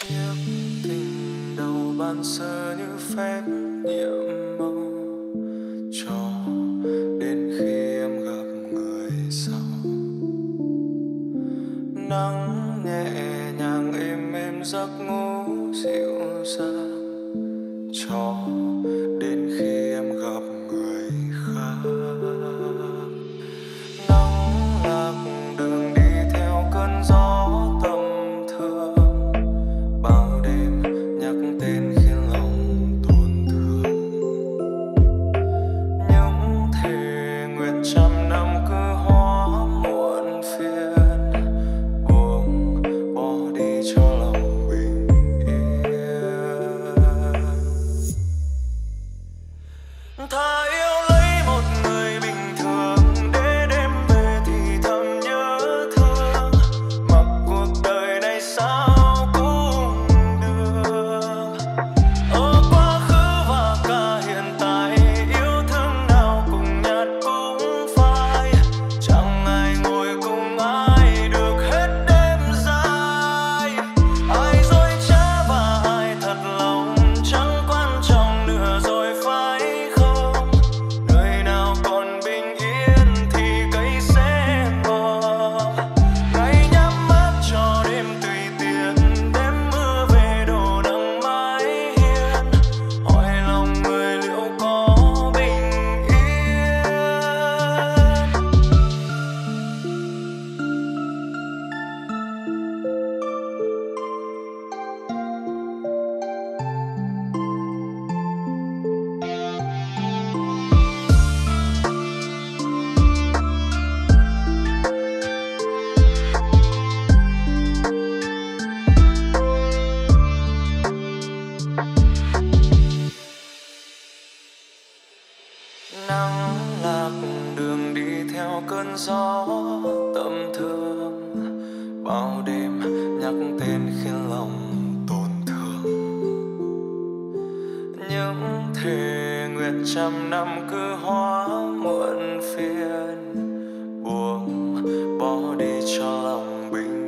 Nhắc tình đầu ban sơ như phép nhiệm màu, cho đến khi em gặp người sau. Nắng nhẹ nhàng êm êm giấc ngủ dịu dàng, cho đến khi em gặp người khác. Nắng lạc đường đi theo cơn gió tâm thương, bao đêm nhắc tên khiến lòng tổn thương. Những thề nguyện trăm năm cứ hóa muộn phiền, buông bỏ đi cho lòng bình yên. Thà yêu lấy một người bình thường để đêm về thì thầm nhớ thương, mặc cuộc đời này sao cũng được. Ở quá khứ và cả hiện tại, yêu thương nào cùng nhạt cũng phai. Chẳng ai ngồi cùng ai được hết đêm dài. Ai dối trá và ai thật lòng chẳng quan trọng nữa rồi phải không? Nơi nào còn bình yên thì cây sẽ mọc. Ngày nhắm mắt cho đêm tùy tiện, đêm mưa về đổ nắng mái hiên. Hỏi lòng người liệu có bình yên. Nắng lạc đường đi theo cơn gió tâm thương, bao đêm nhắc tên khiến lòng tổn thương. Những thề nguyện trăm năm cứ hóa muộn phiền, buông bỏ đi cho lòng bình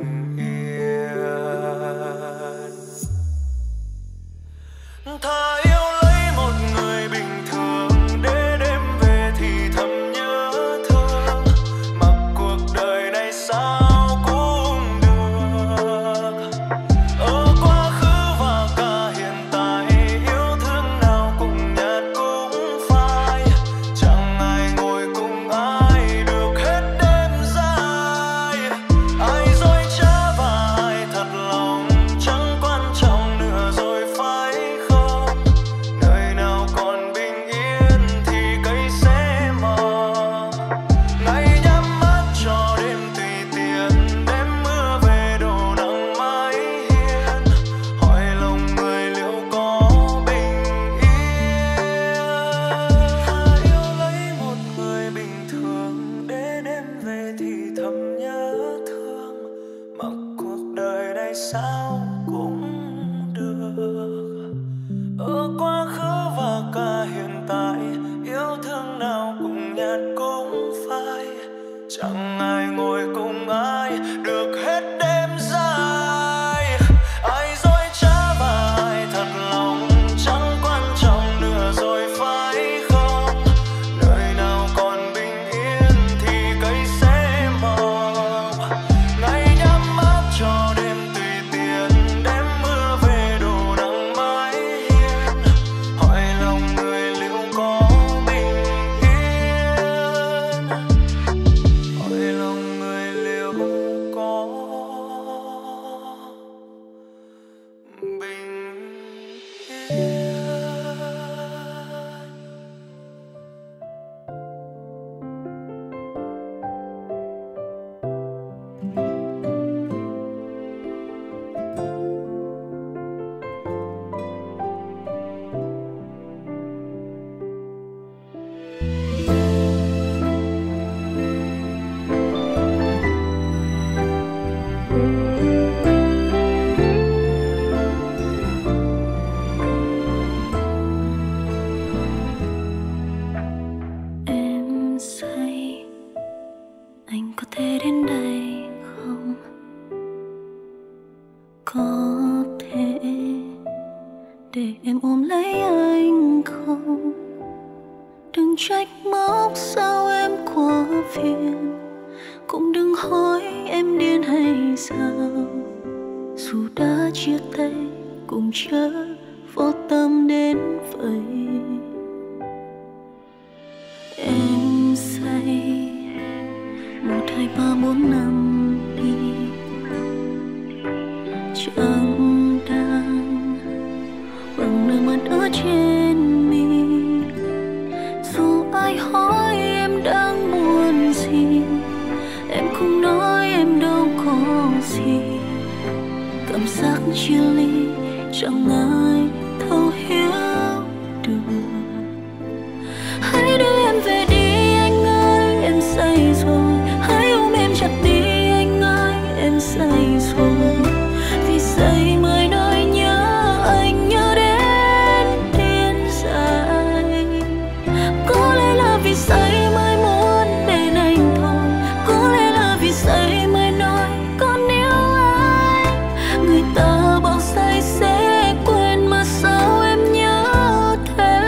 yên. Thà yêu lấy một người bình thường để đêm về thì thầm nhớ thương, mặc cuộc đời này sao cũng được. Ở quá khứ và cả hiện tại, yêu thương nào cùng nhạt cũng phai. Chẳng ai ngồi cùng ai được hết đêm dài. Ai dối trá và ai thật lòng chẳng quan trọng nữa rồi phải không? Nơi nào còn bình yên thì cây sẽ mọc. Ngày nhắm mắt cho đêm tùy tiện, đêm mưa về đổ nắng mái hiên. Hỏi lòng người liệu có bình yên. Thà yêu lấy một người bình thường để đêm về thì thầm nhớ thương, mặc cuộc đời này sao cũng được. Ở quá khứ và cả hiện tại, yêu thương nào cùng nhạt cũng phai. Chẳng ai ngồi cùng ai được hết đêm dài. Ai dối trá và ai thật lòng chẳng quan trọng nữa rồi phải không? Nơi nào còn bình yên thì cây sẽ mọc. Ngày nhắm mắt cho đêm tùy tiện, đêm mưa về đổ nắng mái hiên. Hỏi lòng người liệu có bình yên. Hỏi lòng người liệu có bình yên. để em ôm lấy anh không? Đừng trách móc sao em quá phiền, cũng đừng hỏi em điên hay sao. Dù đã chia tay cũng chớ vô tâm đến vậy. Em say 1, 2, 3, 4, 5 đi, chẳng đang bằng nước mắt ở trên mi. Dù ai hỏi em đang buồn gì, em không nói em đâu có gì. Cảm giác chia ly chẳng ai thấu hiểu được. Hãy đưa em về đi anh ơi, em say rồi. Hãy ôm em chặt đi anh ơi, em say rồi. Vì say mới nói nhớ anh, nhớ đến điên dại. Có lẽ là vì say mới muốn bên anh thôi. Có lẽ là vì say mới nói còn yêu anh. Người ta bảo say sẽ quên mà sao em nhớ thế.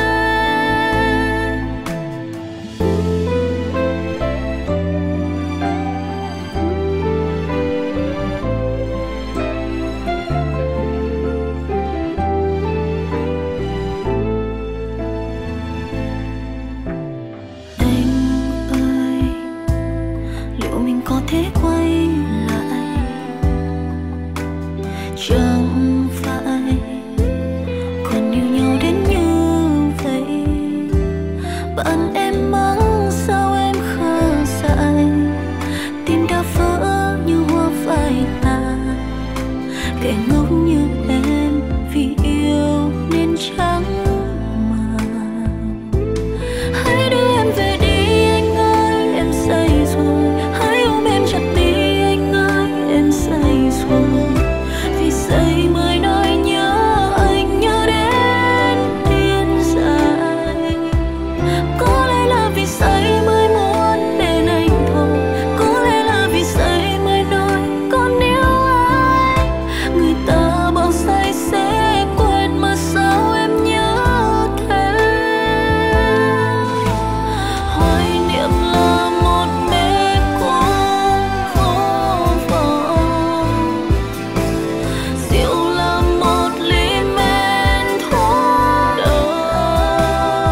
Anh ơi, liệu mình có thể quay lại? Chẳng phải còn yêu nhau đến như vậy. Bạn em mắng sao em khờ dại, tim đã vỡ như hoa phai tàn. Kẻ ngốc như em vì yêu nên chẳng màng. Hãy đưa em về đi anh ơi, em say rồi. Hãy ôm em chặt đi anh ơi, em say rồi. Vì say mới nói nhớ anh, nhớ đến điên dại. Có lẽ là vì say mới muốn bên anh thôi. Có lẽ là vì say mới nói còn yêu anh. Người ta bảo say sẽ quên mà sao em nhớ thế. Hoài niệm là một mê cung vô vọng, rượu là một ly men thuốc đời.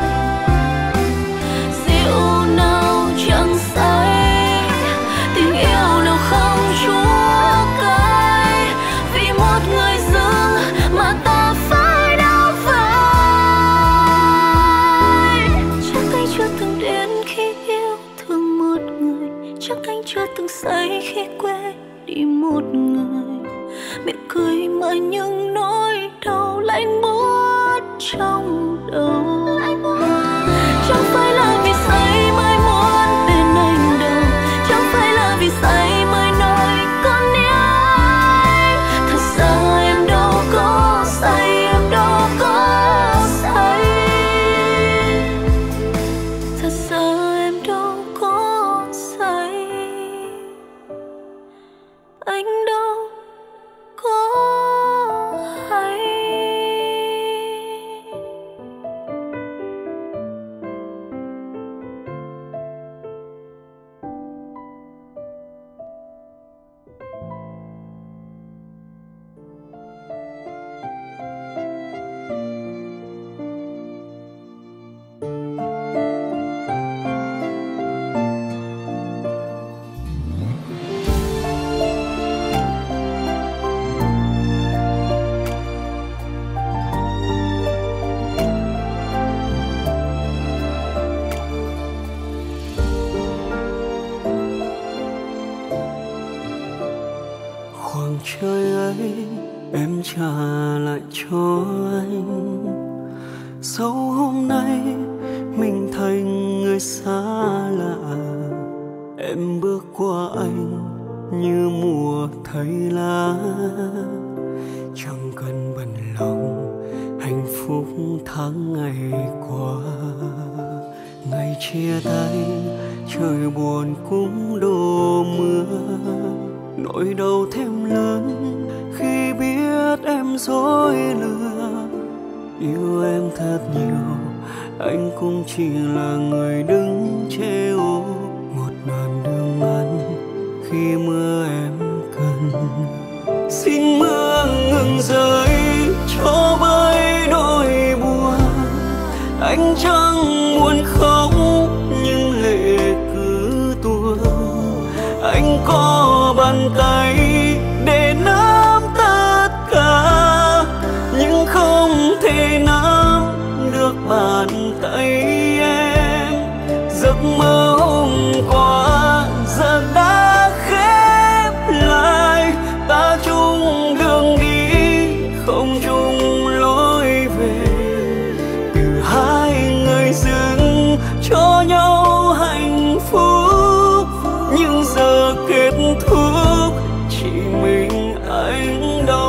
Rượu nào chẳng say, tình yêu nào không chúa cay. Vì một người dưng mà ta phải đau vai. Chắc anh chưa từng đến khi yêu thương một người. Chắc anh chưa từng say khi quên đi một người. Miệng cười mà những nỗi đau lạnh buốt trong đầu. Chẳng phải là vì say mới muốn bên anh đâu. Chẳng phải là vì say mới nói còn yêu anh. Thật ra em đâu có say, em đâu có say. Thật ra em đâu có say, anh đâu có hay. Khoảng trời ấy em trả lại cho anh. Sau hôm nay mình thành người xa lạ. Em bước qua anh như mùa thay lá. Chẳng cần bận lòng hạnh phúc tháng ngày qua. Ngày chia tay trời buồn cũng đổ mưa. Nỗi đau thêm lớn khi biết em dối lừa. Yêu em thật nhiều, anh cũng chỉ là người đứng treo một đoạn đường ngắn khi mưa em cần. Xin mưa ngừng rơi cho vơi nỗi buồn, anh chẳng muốn khóc nhưng lệ cứ tuôn. Anh có bàn tay để nắm tất cả, nhưng không thể nắm được bàn tay em. Giấc mơ hôm qua giờ đã khép lại, ta chung đường đi không chung lối về. Từ hai người dừng cho nhau hạnh phúc, nhưng giờ kết thúc chỉ mình anh đau.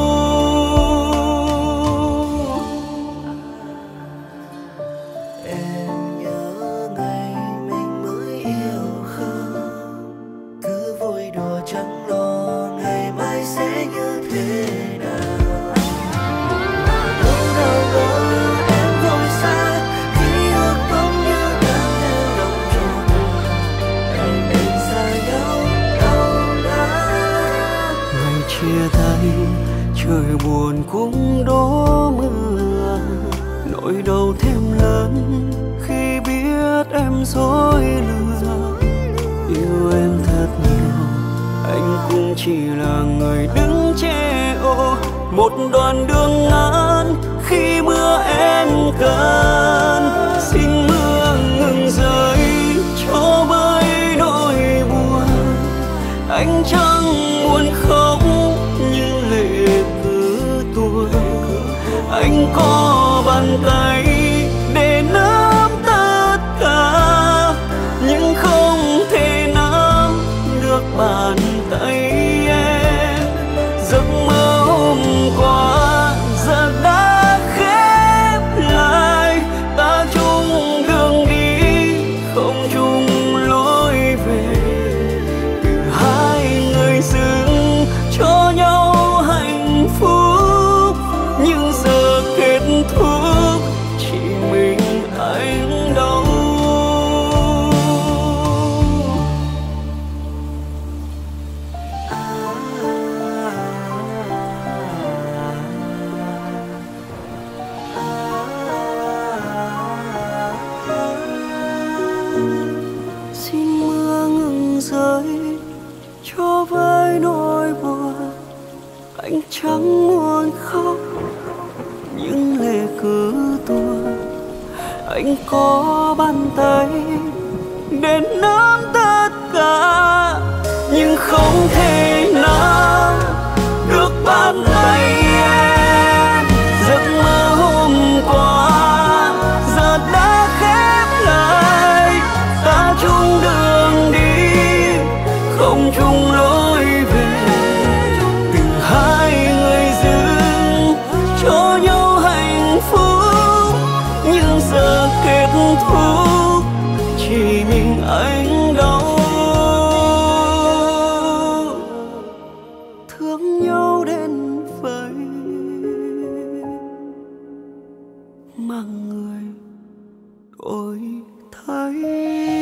Em nhớ ngày mình mới yêu không, cứ vui đùa chẳng lo ngày mai sẽ như thế nào. Đâu nào ngờ em vội xa khi ước bóng như đang theo lòng tròn. Mình xa nhau đau đớn. Ngày chia tay trời buồn cũng đổ mưa, nỗi đau thêm lớn khi biết em dối lừa. Yêu em thật nhiều, anh cũng chỉ là người đứng che ô một đoạn đường ngắn khi mưa em cần. Xin mưa ngừng rơi cho vơi nỗi buồn, anh chẳng muốn khóc nhưng lệ cứ tuôn. Anh có bàn tay để nắm tất cả, nhưng không thể nắm được bàn tay em. Giấc mơ hôm qua giờ đã khép lại, ta chung đường đi không chung lối về. Từ hai người dừng cho nhau hạnh phúc, nhưng giờ kết thúc chỉ mình anh đau. Xin mưa ngừng rơi cho vơi nỗi buồn, anh chẳng muốn khóc nhưng lệ cứ tuôn. Anh có bàn tay để nắm tất cả, nhưng không thể nắm được bàn tay em. Giấc mơ hôm qua giờ đã khép lại, ta chung đường đi không chung lối về. Từ hai người dừng cho nhau hạnh phúc, nhưng giờ kết thúc chỉ mình anh đau. Thương nhau đến vậy mà người đổi thay.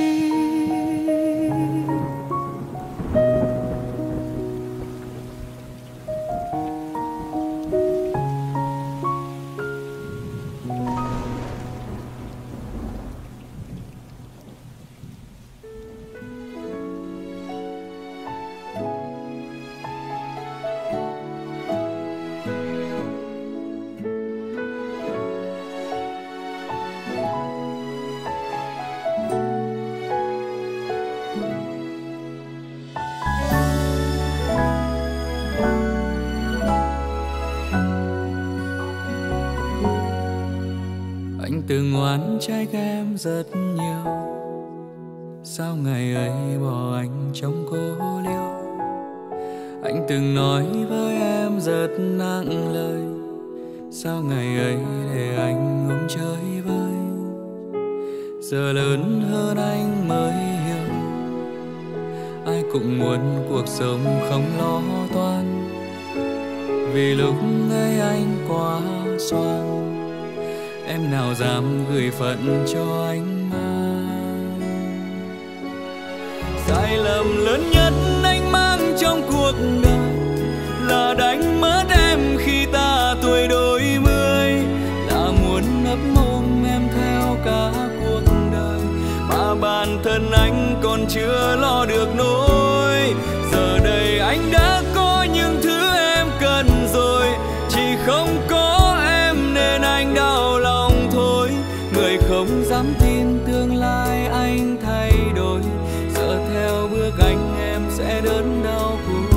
Anh từng oán trách em rất nhiều, sao ngày ấy bỏ anh trong cô liêu. Anh từng nói với em rất nặng lời, sao ngày ấy để anh ôm chơi vơi. Giờ lớn hơn anh mới hiểu, ai cũng muốn cuộc sống không lo toan. Vì lúc ấy anh quá xoan, em nào dám gửi phận cho anh mang. Sai lầm lớn nhất anh mang trong cuộc đời là đánh mất em khi ta tuổi đôi mươi, là muốn ấp ôm em theo cả cuộc đời mà bản thân anh còn chưa lo được nỗi. Giờ đây anh đã có những thứ em cần rồi, chỉ không có em nên anh đau lòng thôi. Người không dám tin tương lai anh thay đổi, giờ theo bước anh em sẽ đớn đau cuộc đời.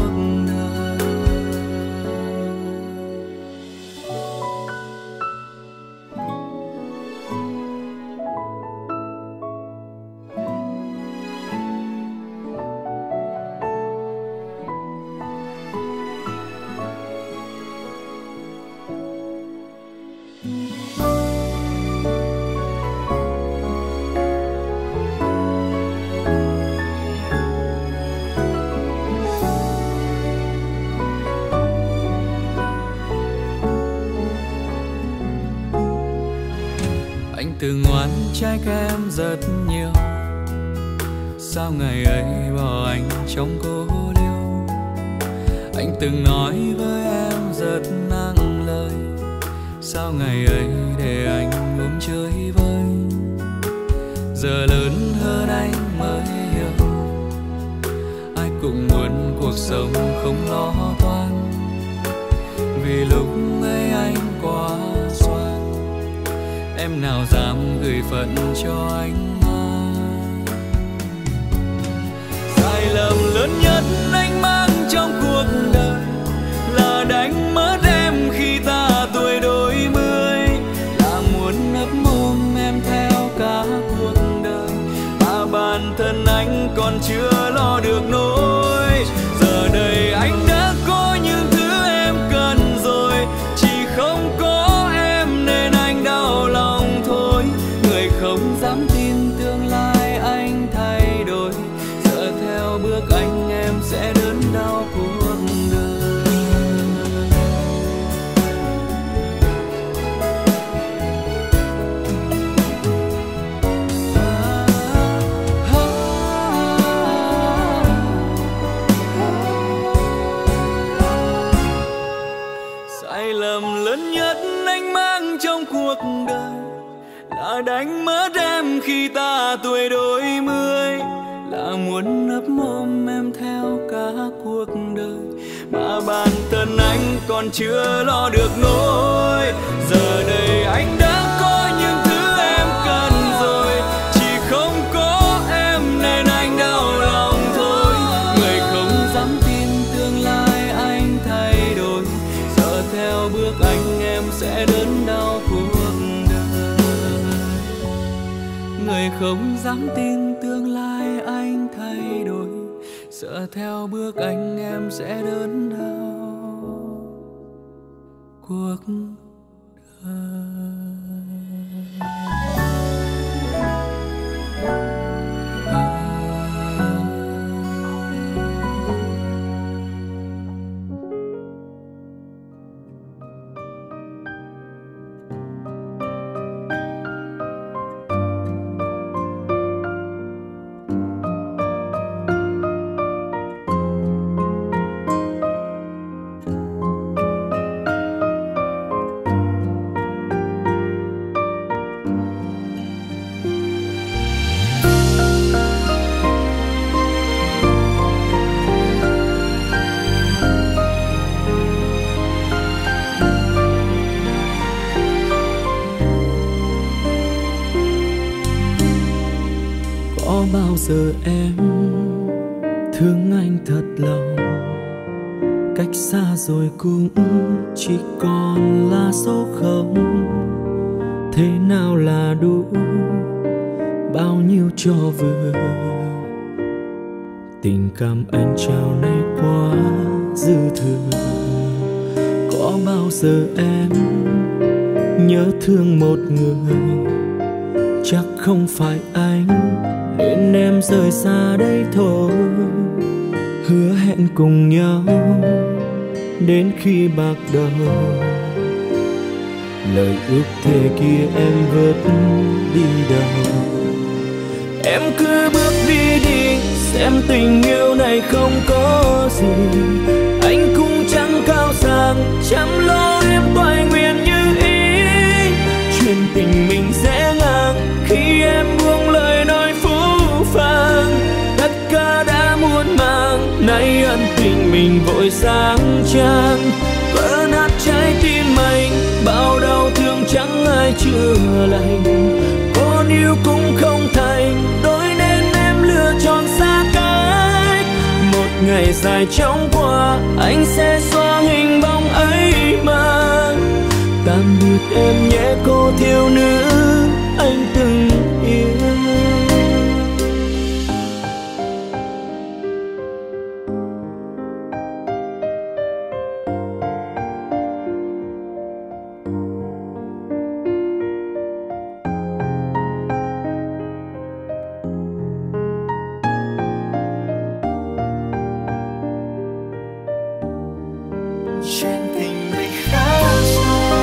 Từng oán trách em rất nhiều, sao ngày ấy bỏ anh trong cô liêu. Anh từng nói với em rất nặng lời, sao ngày ấy để anh uống chơi vơi. Giờ lớn hơn anh mới hiểu, ai cũng muốn cuộc sống không lo toan. Vì lúc ấy anh quá xoan, em nào dám gửi phận cho anh mang. Sai lầm lớn nhất anh mang trong cuộc đời là đánh mất em khi ta tuổi đôi mươi, là muốn ấp ôm em theo cả cuộc đời mà bản thân anh còn chưa lo được nỗi. Giờ đây anh đã có những thứ em cần rồi, chỉ không có em nên anh đau lòng thôi. Người không dám tin tương lai anh thay đổi, giờ theo bước anh em sẽ đớn đau cuộc đời. Sai lầm lớn nhất anh mang trong cuộc đời là đánh mất em khi ta tuổi đôi mươi, là muốn ấp ôm em theo cả cuộc đời mà bản thân anh còn chưa lo được nỗi. Giờ đây anh đã có những thứ em cần rồi, chỉ không có em nên anh đau lòng thôi. Người không dám tin tương lai anh thay đổi, giờ theo bước anh em sẽ đớn đau cuộc đời. Người không dám tin tương lai anh thay đổi, sợ theo bước anh em sẽ đớn đau cuộc đời. Bao giờ em thương anh thật lòng, cách xa rồi cũng chỉ còn là số không. Thế nào là đủ, bao nhiêu cho vừa. Tình cảm anh trao này quá dư thừa. Có bao giờ em nhớ thương một người, chắc không phải anh nên em rời xa đây thôi. Hứa hẹn cùng nhau đến khi bạc đầu, lời ước thề kia em vớt đi đâu. Em cứ bước đi đi, xem tình yêu này không có gì. Anh cũng chẳng cao sang, chăm lo em toại nguyện như ý. Chuyện tình mình sẽ ngang khi em buông lời nói phũ phàng. Tất cả đã muộn màng, nay ân tình mình vội sáng trang. Vỡ nát trái tim anh, bao đau thương chẳng ai chữa lành. Con yêu cũng không thành, đôi nên em lựa chọn xa cách. Một ngày dài chóng qua, anh sẽ xóa hình bóng ấy mà. Tạm biệt em nhé cô thiếu nữ anh từng yêu. Chuyện tình mình khá xa.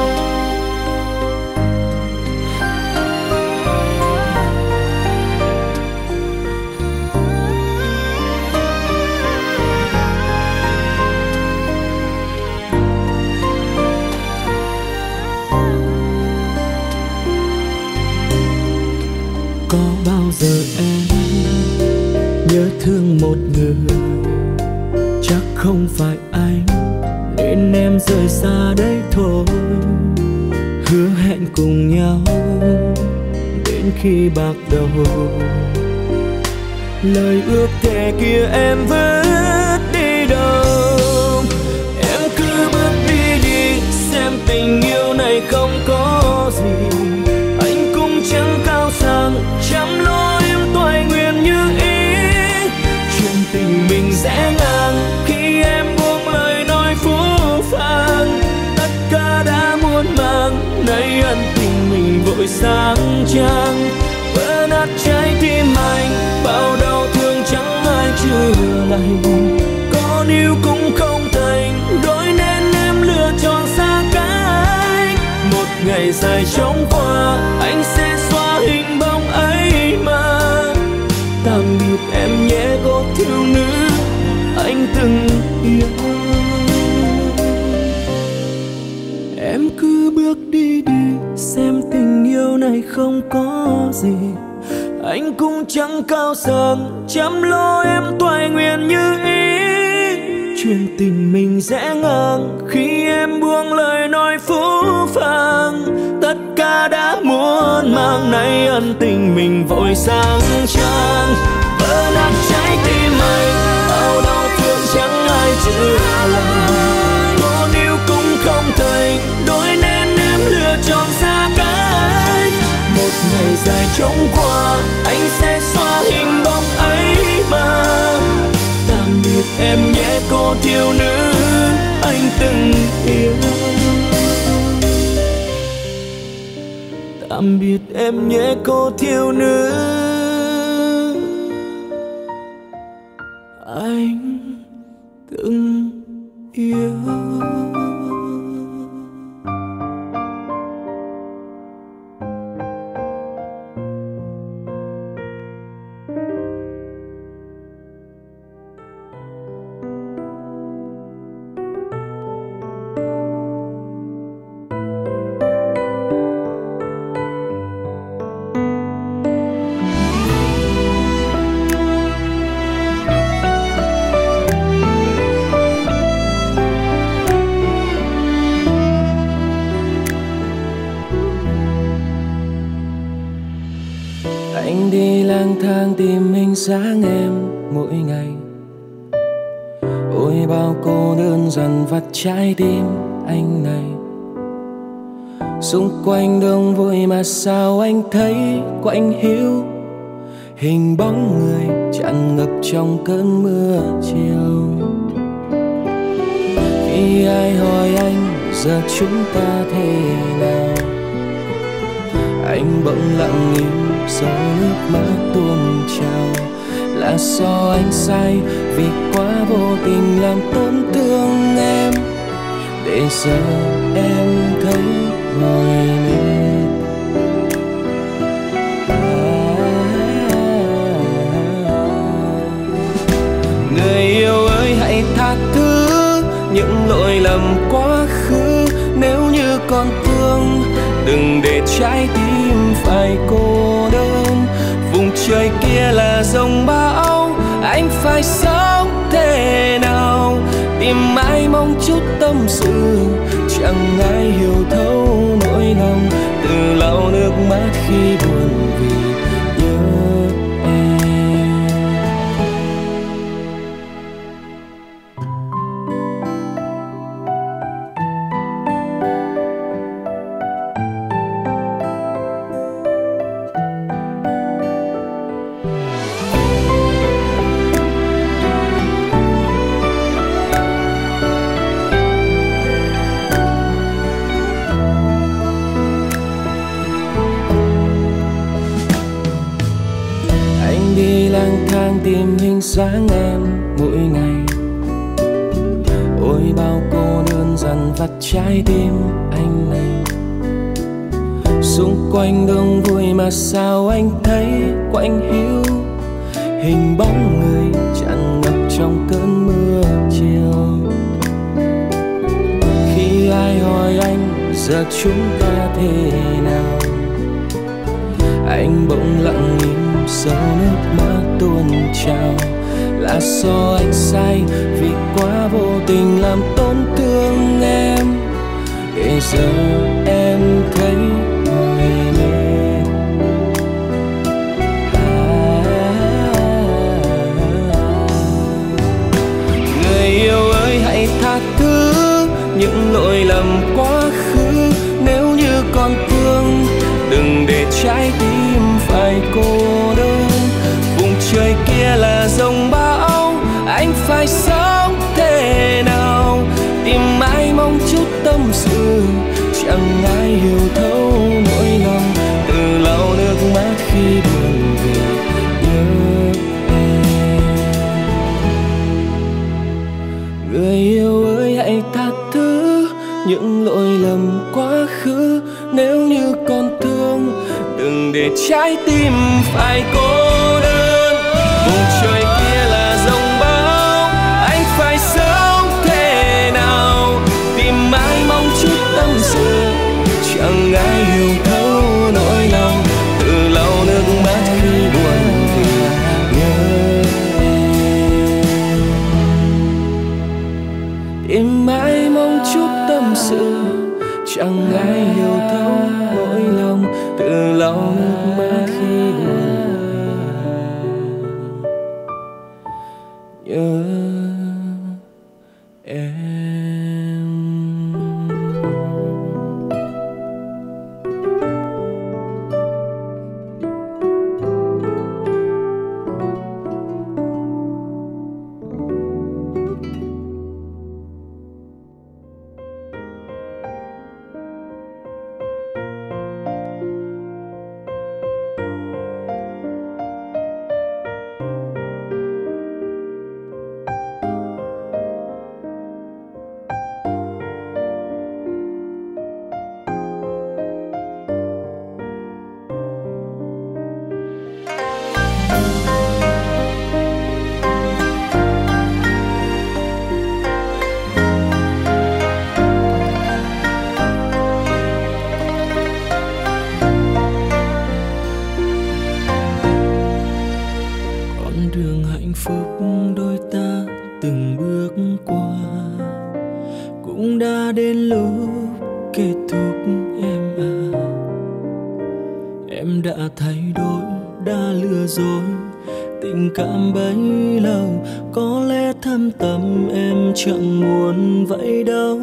Có bao giờ em nhớ thương một người, chắc không phải anh nên em rời xa đây thôi. Hứa hẹn cùng nhau đến khi bạc đầu, lời ước thề kia em vớt đi đâu. Em cứ bước đi đi, xem tình yêu này không có gì. Anh cũng chẳng cao sang, chăm lo em toại nguyện như ý. Chuyện tình mình sẽ ngang khi em buông lời nói phũ phàng. Tất cả đã muộn màng, nay ân tình mình vội sáng trang. Vỡ nát trái tim anh, bao đau thương chẳng ai chữa lành. Con yêu cũng không thành, đôi nên em lựa chọn xa cách. Một ngày dài chóng qua, anh sẽ xóa hình bóng ấy mà. Tạm biệt em nhé cô thiếu nữ anh từng yêu. Em cứ bước đi đi, xem tình yêu này không có gì. Anh cũng chẳng cao sang, chăm lo em toại nguyện như ý. Chuyện tình mình sẽ ngang khi em buông lời nói phũ phàng. Tất cả đã muộn màng, nay ân tình mình vội sáng trang. Vỡ nát trái tim anh, bao đau thương chẳng ai chữa lành. Con yêu cũng không thành, đôi nên em lựa chọn xa cách. Một ngày dài chóng qua, anh sẽ xóa hình bóng ấy mà. Tạm biệt em nhé cô thiếu nữ anh từng yêu. Tạm biệt em nhé cô thiếu nữ anh từng yêu. Anh đi lang thang tìm mình sáng em mỗi ngày. Ôi bao cô đơn dần vắt trái tim anh này. Xung quanh đông vui mà sao anh thấy quạnh hiu. Hình bóng người tràn ngập trong cơn mưa chiều. Khi ai hỏi anh giờ chúng ta thế nào, anh bỗng lặng im giọt nước mắt tuôn trào. Là do anh sai vì quá vô tình làm tổn thương em. Để giờ em thấy còn thương, đừng để trái tim phải cô đơn. Vùng trời kia là giông bão, anh phải sống thế nào? Tìm mãi mong chút tâm sự, chẳng ai hiểu thấu nỗi lòng. Từ lau nước mắt khi buồn vì nhớ em. Lang thang tìm hình dáng em mỗi ngày, ôi bao cô đơn dần vắt trái tim anh này. Xung quanh đông vui mà sao anh thấy quạnh hiu, hình bóng người tràn ngập trong cơn mưa chiều. Khi ai hỏi anh giờ chúng ta thế nào, anh bỗng lặng im dấu nước mắt tuôn trào. Là do anh sai vì quá vô tình làm tổn thương em, để giờ em thấy người mệt. Người yêu ơi hãy tha thứ những lỗi lầm quá khứ, nếu như còn thương đừng để trái tim phải cô đơn. Vùng trời kia là giông bão, anh phải sống thế nào? Tìm mãi mong chút tâm sự, chẳng ai hiểu thấu nỗi lòng. Từ lau nước mắt khi buồn vì nhớ em. Người yêu ơi hãy tha thứ những lỗi lầm quá khứ, nếu như còn thương đừng để trái tim phải cô đơn. Vùng trời kia là giông bão, anh phải sống thế nào? Tìm mãi mong chút tâm sự, chẳng ai hiểu thấu nỗi lòng. Từ lau nước mắt khi buồn vì nhớ em. Tìm mãi mong chút tâm sự, chẳng ai hiểu thấu nỗi lòng. Từ lau nước mắt khi buồn nhớ em. Cảm bấy lâu có lẽ thâm tâm em chẳng muốn vậy đâu.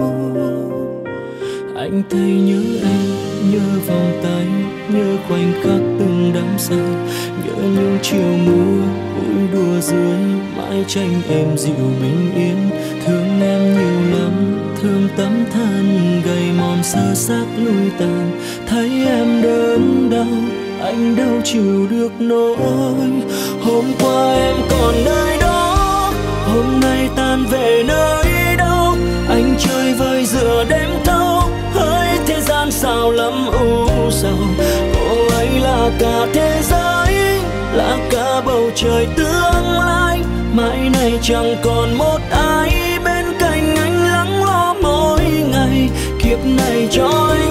Anh thấy nhớ em, nhớ vòng tay, nhớ khoảnh khắc từng đắm say, nhớ những chiều mưa vui đùa dưới mái tranh em dịu bình yên. Thương em nhiều lắm, thương tấm thân gầy mòn sơ xác lui tàn. Thấy em đớn đau, anh đâu chịu được nỗi. Hôm qua em còn nơi đó, hôm nay tan về nơi đâu? Anh chơi vơi giữa đêm thâu, hỡi thế gian sao lắm u sầu. Cô ấy là cả thế giới, là cả bầu trời tương lai. Mãi này chẳng còn một ai bên cạnh anh lắng lo mỗi ngày. Kiếp này cho anh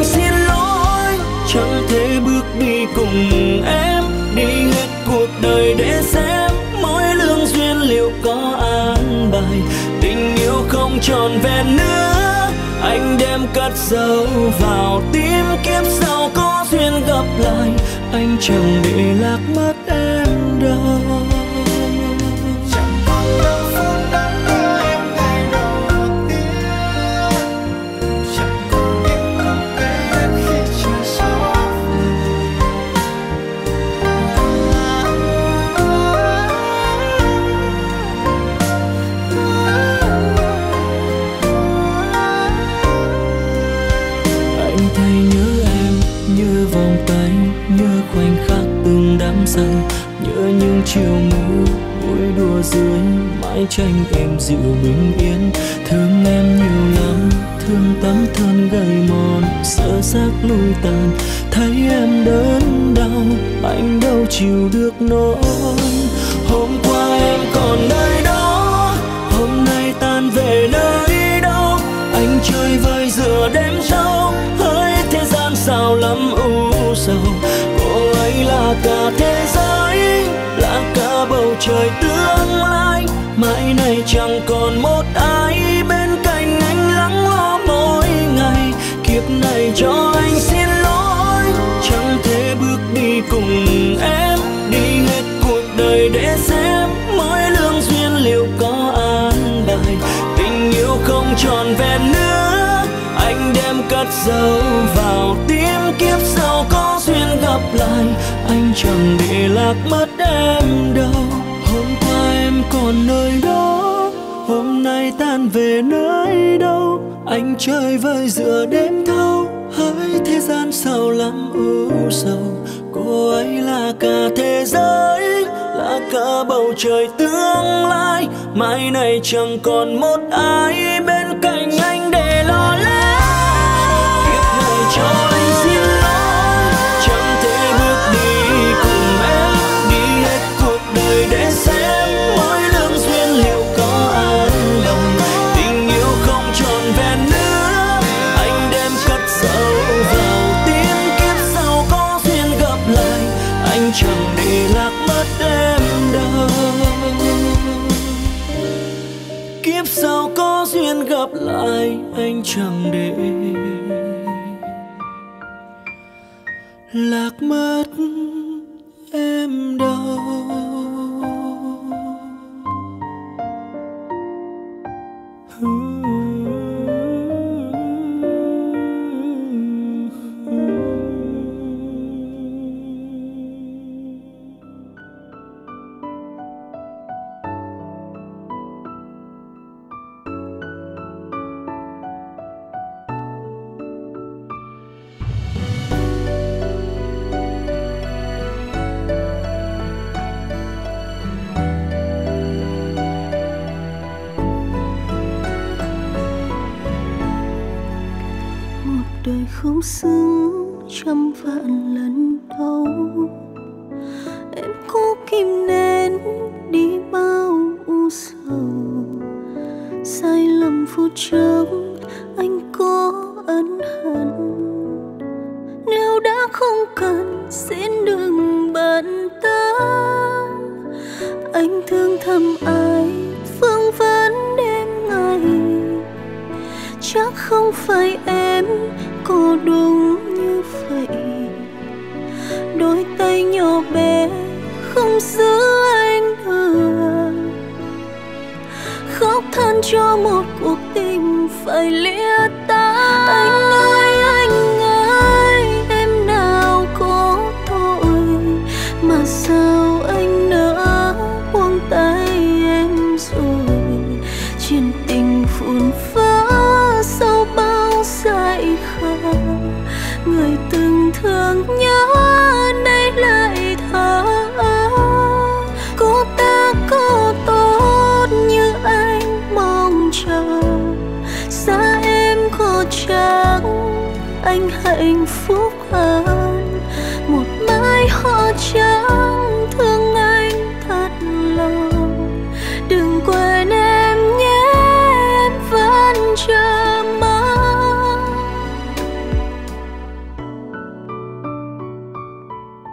cùng em, đi hết cuộc đời để xem mỗi lương duyên liệu có an bài. Tình yêu không trọn vẹn nữa, anh đem cất giấu vào tim, kiếp sau có duyên gặp lại, anh chẳng để lạc mất em đâu. Chẳng còn đâu phút đắng đưa em ngày đầu tiên, chẳng còn những lúc em khi trời gió anh thấy nhớ em như vòng tay, nhớ khoảnh khắc từng đắm say, nhớ những chiều mưa vui đùa dưới mái tranh em dịu bình yên. Thương em nhiều lắm, thương tấm thân gầy mòn, sợ xác lui tàn, thấy em đớn đau anh đâu chịu được nỗi. Hôm qua em còn nơi đó, hôm nay tan về nơi đâu, anh chơi vơi giữa đêm sâu, hỡi thế gian sao lắm u sầu. Cô ấy là cả thế giới, là cả bầu trời tương lai, mãi này chẳng còn một ai bên cạnh anh lắng lo mỗi ngày. Kiếp này cho anh xin lỗi, chẳng thể bước đi cùng em, đi hết cuộc đời để xem mỗi lương duyên liệu có an bài. Tình yêu không trọn vẹn nữa, anh đem cất giấu vào tim, kiếp sau có duyên gặp lại, anh chẳng để lạc mất em đâu. Hôm qua em còn nơi đó, hôm nay tan về nơi đâu, anh chơi vơi giữa đêm thâu, hỡi thế gian sao lắm u sầu. Cô ấy là cả thế giới, là cả bầu trời tương lai, mai này chẳng còn một ai bên cạnh anh để lo lắng. Kiếp này cho anh xin lỗi, chẳng thể bước đi cùng em, đi hết cuộc đời để xem mỗi lương duyên liệu có an bài. Tình yêu không trọn vẹn nữa, anh đem cất giấu vào tim, kiếp sau có duyên gặp lại, anh chẳng để lạc mất em đâu. Kiếp sau có duyên gặp lại, anh chẳng để lạc mất em đâu. Đời không xứng trăm vạn lần đâu, em cố kìm nén đi bao u sầu. Sai lầm phút chốc anh có ân hận, nếu đã không cần xin đừng bận tâm. Anh thương thầm ai phương vấn đêm ngày, chắc không phải em cô đúng như vậy. Đôi tay nhỏ bé không giữ anh được, khóc than cho một cuộc tình phải lìa tay. Anh ơi, em nào có tội mà sao anh nỡ buông tay em rồi. Chuyện tình phun phá sau bao dại khờ, người từng thương nhớ nay lại thở. Cô ta có tốt như anh mong chờ, xa em có chắc anh hạnh phúc hơn. Một mái hoa trắng thương anh thật lòng, đừng quên em nhé, em vẫn chờ mong.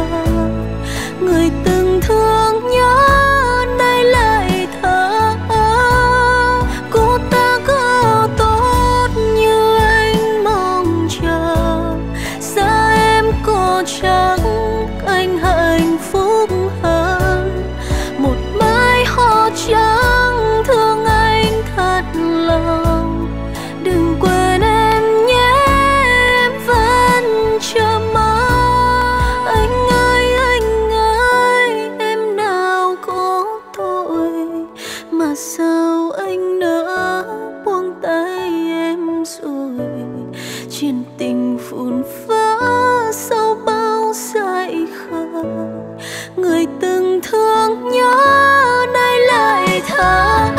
người từng thương nhớ nay lại thở. Cô ta có tốt như anh mong chờ, xa em có chắc anh hạnh phúc hơn. Một mái hoa trắng thương anh thật lòng, đừng quên em nhé, em vẫn chờ mong. Anh ơi, em nào có tội mà sao anh nỡ buông tay em rồi. Chuyện tình phun phá sau bao dại khờ, người từng thương nhớ nay lại thở.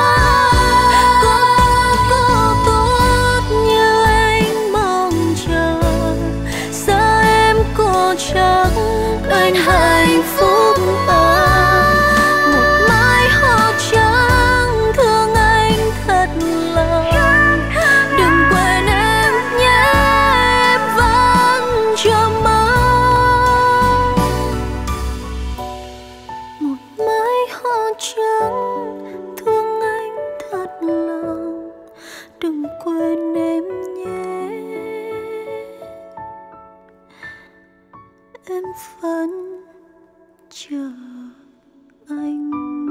Có tốt như anh mong chờ, xa em có chắc anh hạnh phúc hơn. Một mái hoa trắng thương anh thật lòng, đừng quên em nhé, em vẫn chờ mong. Một mái hoa trắng thương anh thật lòng, đừng quên em nhé, em vẫn chờ anh.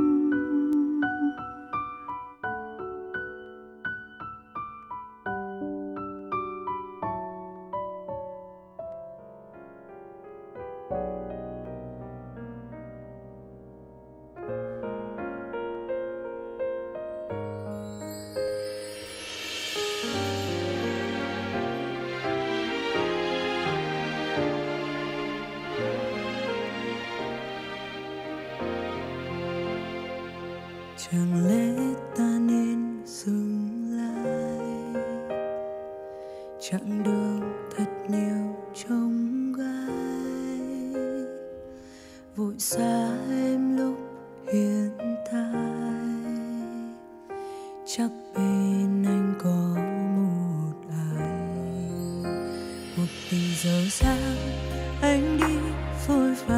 Chẳng lẽ ta nên dừng lại, chặng đường thật nhiều trông gai, vội xa em lúc hiện tại. Chắc bên anh có một ai, một tình dở dang anh đi vội vã,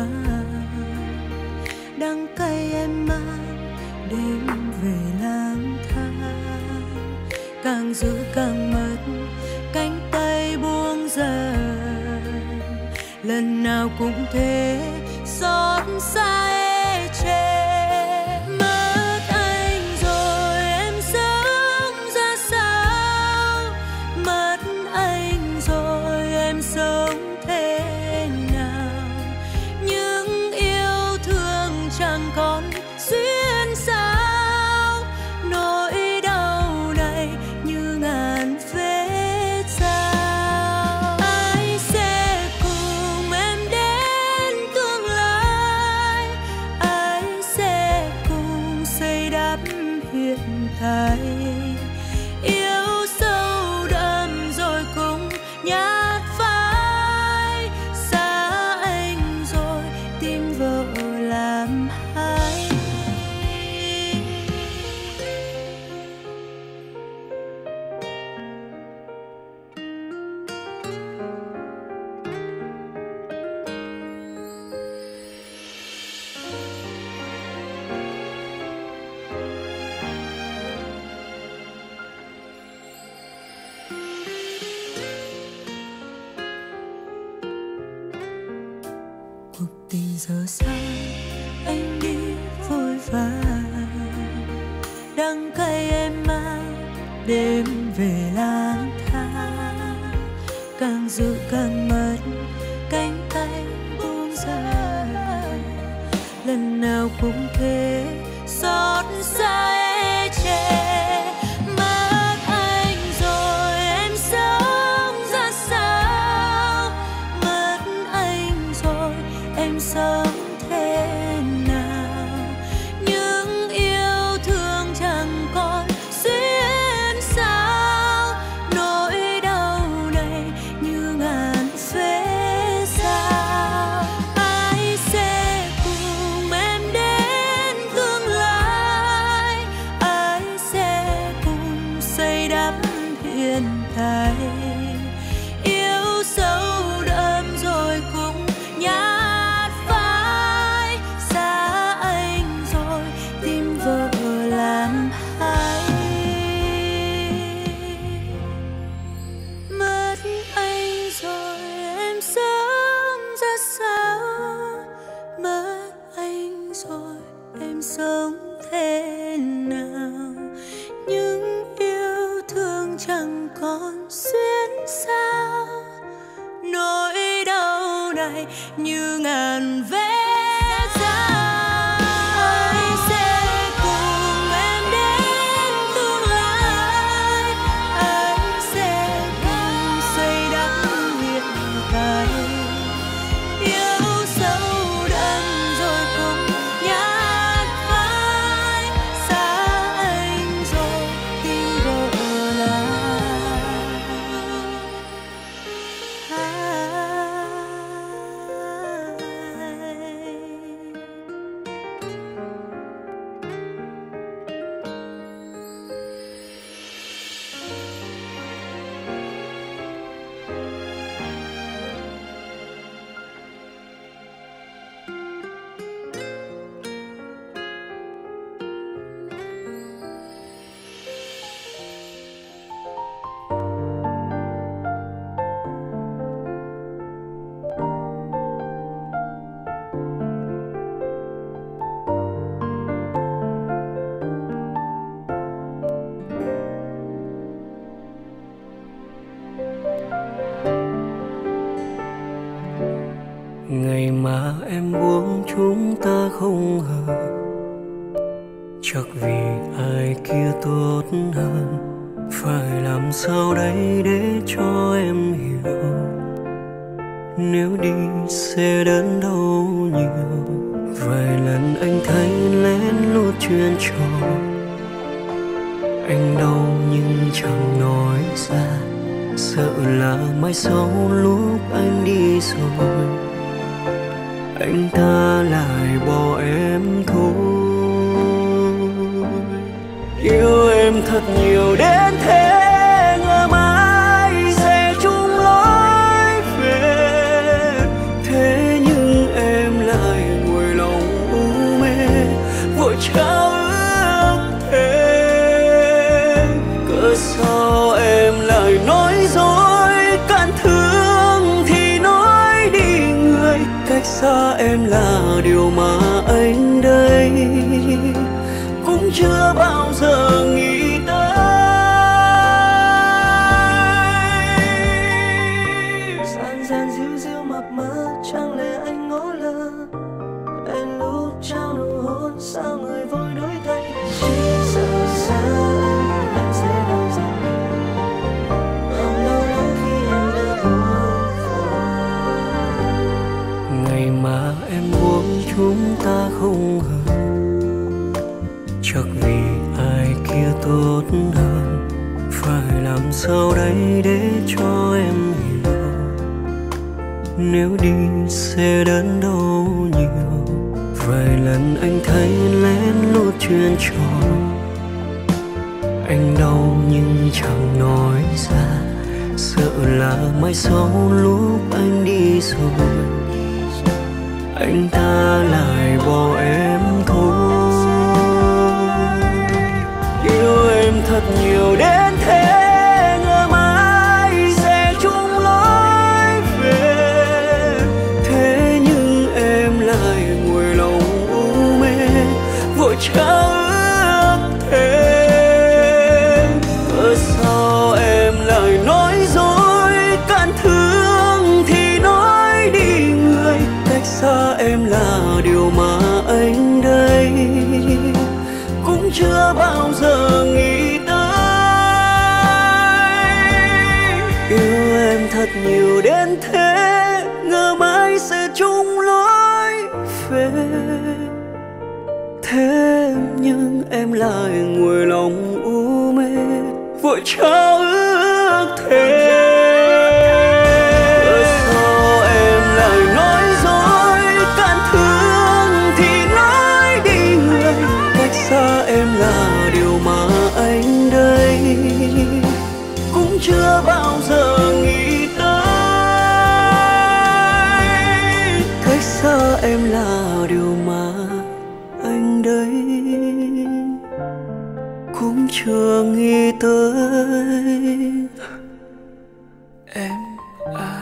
đắng cay em mang đêm về lang thang. Càng giữ càng mất, cánh tay buông dần, lần nào cũng thế xót xa ê chề. Mất anh rồi em sống ra sao, mất anh rồi em sống thế nào. Những yêu thương chẳng còn duyên sao, nỗi đau này như ngàn vết dao. Ai sẽ cùng em đến tương lai, ai sẽ cùng xây đắp hiện tại. Yêu sâu đậm rồi cũng nhạt phai, xa anh rồi tìm vợ làm hai. Cuộc tình dở dang anh đi vội vã, đắng cay em mang đêm về lang thang. Càng giữ càng mất, cánh tay buông dần, lần nào cũng thế xót xa ê chề. Mất anh rồi em sống ra sao, mất anh rồi em sống thế nào. Những yêu thương chẳng còn duyên sao, nỗi đau này như ngàn vết dao. Ai sẽ cùng em đến tương lai, ai sẽ cùng xây đắp hiện tại. Yêu sâu đậm rồi cũng nhạt thế nào, nhưng yêu thương chẳng còn xuyên sao. Nỗi đau này như ngàn vết dao. Anh sẽ cùng em đến tương lai, anh sẽ cùng xây đắp hiện tại. Yêu sâu đậm rồi cùng nhát phai, xa anh rồi tim vỡ lại. Ngày mà em buông chúng ta không hợp, chắc vì ai kia tốt hơn. Phải làm sao đây để cho em hiểu, nếu đi sẽ đớn đau nhiều. Vài lần anh thấy lén lút chuyện trò, anh đau nhưng chẳng nói ra, sợ là mai sau lúc anh đi rồi anh ta lại bỏ em thôi. Yêu em thật nhiều đến thế, ngờ mãi sẽ chung lối về. Thế nhưng em lại nguôi lòng u mê, vội trao ước thề. Cớ sao em lại nói dối, cạn thương thì nói đi người. Cách xa em là điều mà anh đây cũng chưa bao giờ nghĩ tới. Gian gian díu díu mập mờ, chẳng lẽ anh ngó lơ. Em lúc trao nụ hôn, sao người vội đổi thay. Chỉ sợ xa anh sẽ đau dần. Không lâu lắm khi em đã buồn rồi. Ngày mà em buông chúng ta không hợp, chắc vì ai kia tốt hơn. Phải làm sao đây để cho em hiểu, nếu đi sẽ đớn đau nhiều. Vài lần anh thấy lén lút chuyện trò, anh đau nhưng chẳng nói ra, sợ là mai sau lúc anh đi rồi anh ta lại bỏ em thôi. Yêu em thật nhiều đến thế, ngờ mãi sẽ chung lối về. Thế nhưng em lại nguôi lòng u mê, vội trao ước thề. Cớ sao em lại nói dối, cạn thương thì nói đi người. Cách xa em là điều mà anh đây cũng chưa bao giờ nghĩ tới. Yêu em thật nhiều đến thế, ngờ mãi sẽ chung lối về. Thế nhưng em lại nguôi lòng u mê, vội trao ước thề. Cớ sao em lại nói dối, cạn thương thì nói đi người. Cách xa em là điều mà anh đây cũng chưa bao giờ nghĩ tới. Cách xa em là điều mà anh đây cũng chưa nghĩ tới. Em à.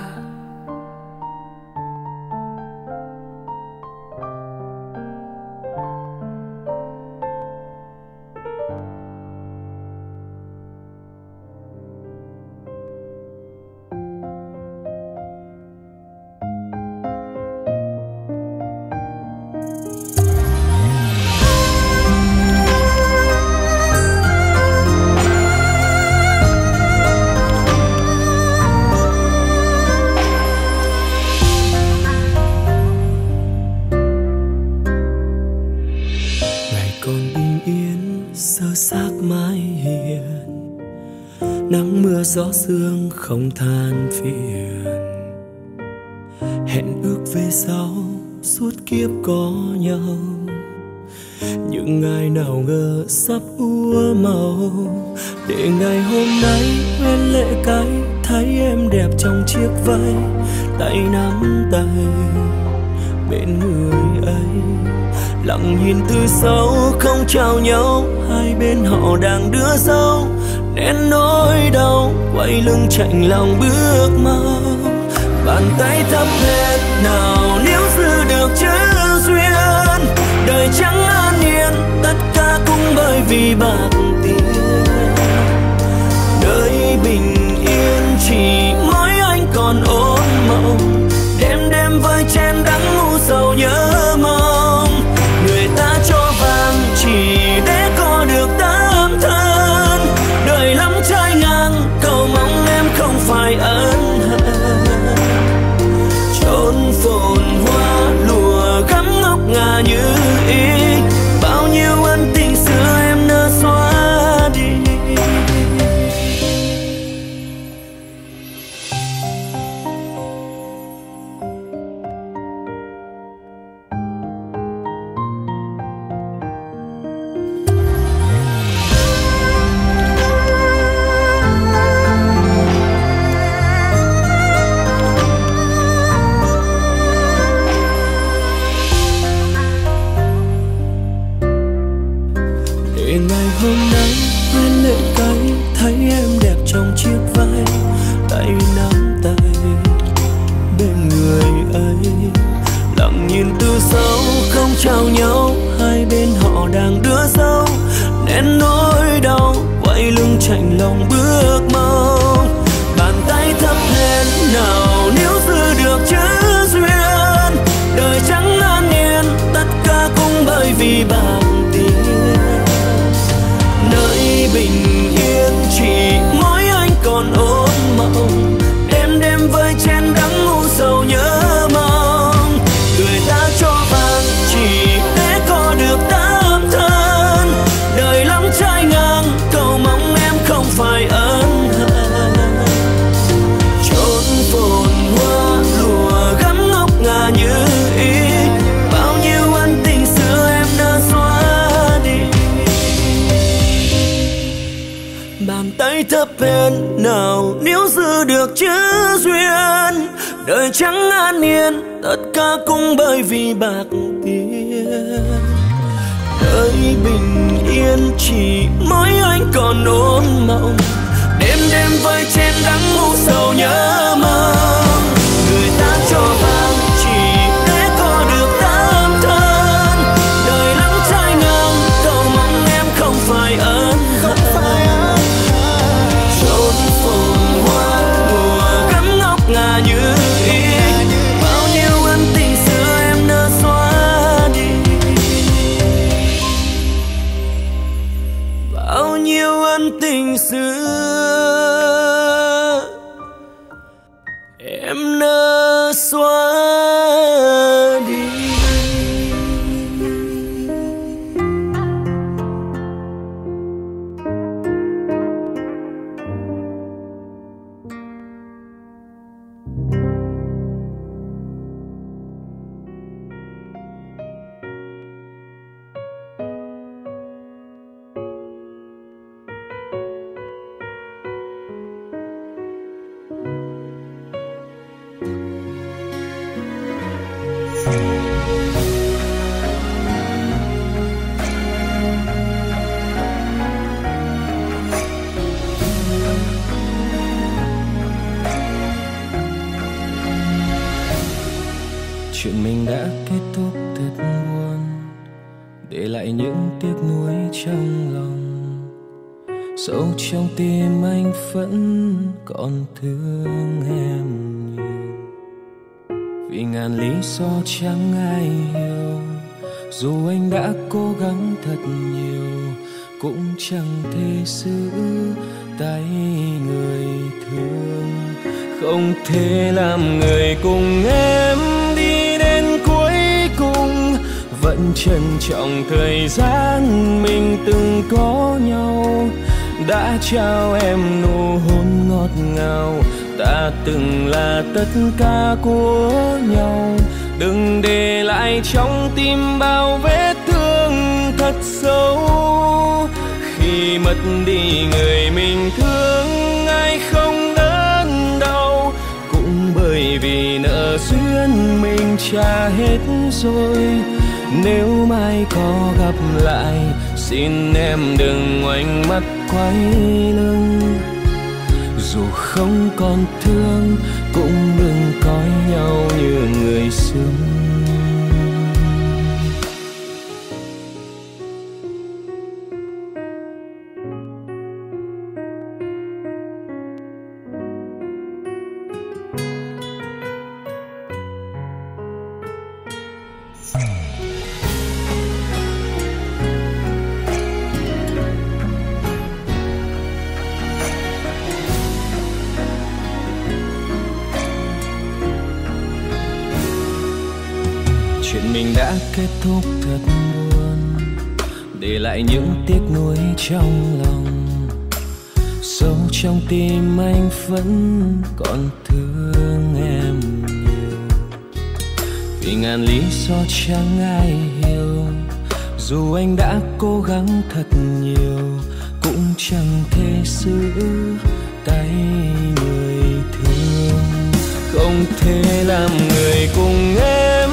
nắng mưa gió sương không than phiền. Hẹn ước về sau suốt kiếp có nhau, những ngày nào ngờ sắp úa màu. Để ngày hôm nay quên lệ cái thấy em đẹp trong chiếc váy, tay nắm tay bên người ấy, lặng nhìn từ sau không chào nhau. Hai bên họ đang đưa dâu nén nỗi đau, quay lưng chạnh lòng bước mau. Bàn tay thấp lên nào nếu giữ được chữ duyên, đời chẳng an yên tất cả cũng bởi vì bạc tiền. Đời bình yên chỉ mỗi anh còn ôn mộng, đêm đêm với chén đắng ngu sầu nhớ mong. Người ta cho vàng chỉ để có được tấm thân, đời lắm trái ngang cầu mong em không phải ân hận. Chốn phồn hoa lùa gấm ngọc ngà như ý, bao nhiêu ân tình xưa em nỡ xóa đi. Hôm nay quên lệ cái thấy em đẹp trong chiếc váy, tay nắm tay bên người ấy, lặng nhìn từ sau không chào nhau. Hai bên họ đang đưa dâu nén nỗi đau, quay lưng chạnh lòng bước mau. Bàn tay thấp lên nào nếu giữ được chữ duyên, đời chẳng an yên tất cả cũng bởi vì bạc tiền. Nơi bình yên chỉ mỗi anh còn ôn mộng, đêm đêm với chén đắng ngu sầu nhớ mong. Người ta cho vàng chỉ để có được tấm thân, đời lắm trái ngang cầu mong em không phải ân hận. Chốn phồn hoa lùa gấm ngọc ngà như ý, bao nhiêu ân tình xưa em đã xóa đi. Bàn tay thấp hèn nào nếu giữ được chữ duyên, đời chẳng an yên tất cả cũng bởi vì bạc tiền. Đời bình yên chỉ mỗi anh còn ôn mộng, đêm đêm với chén đắng ngu sầu nhớ mong. Người ta cho vàng chỉ để có được tấm thân, đời lắm trái ngang cầu mong em không phải ân hận. Chốn phồn hoa lùa gấm ngọc ngà như ý, bao nhiêu ân tình xưa em nỡ xóa đi. Bao nhiêu ân tình xưa em nỡ xóa đi. Chuyện mình đã kết thúc thật buồn, để lại những tiếc nuối trong lòng. Sâu trong tim anh vẫn còn thương em nhiều, vì ngàn lý do chẳng ai hiểu. Dù anh đã cố gắng thật nhiều, cũng chẳng thể giữ tay người thương. Không thể làm người cùng em đi đến cuối cùng, vẫn trân trọng thời gian mình từng có nhau. đã trao em nụ hôn ngọt ngào. Ta từng là tất cả của nhau, đừng để lại trong tim bao vết thương thật sâu. Khi mất đi người mình thương, ai không đớn đau, cũng bởi vì nợ duyên mình trả hết rồi. Nếu mai có gặp lại, xin em đừng ngoảnh mắt quay lưng. Dù không còn thương, cũng đừng coi nhau như người xưa. Mình đã kết thúc thật buồn, để lại những tiếc nuối trong lòng. Sâu trong tim anh vẫn còn thương em nhiều, vì ngàn lý do chẳng ai hiểu. Dù anh đã cố gắng thật nhiều, cũng chẳng thể giữ tay người thương. Không thể làm người cùng em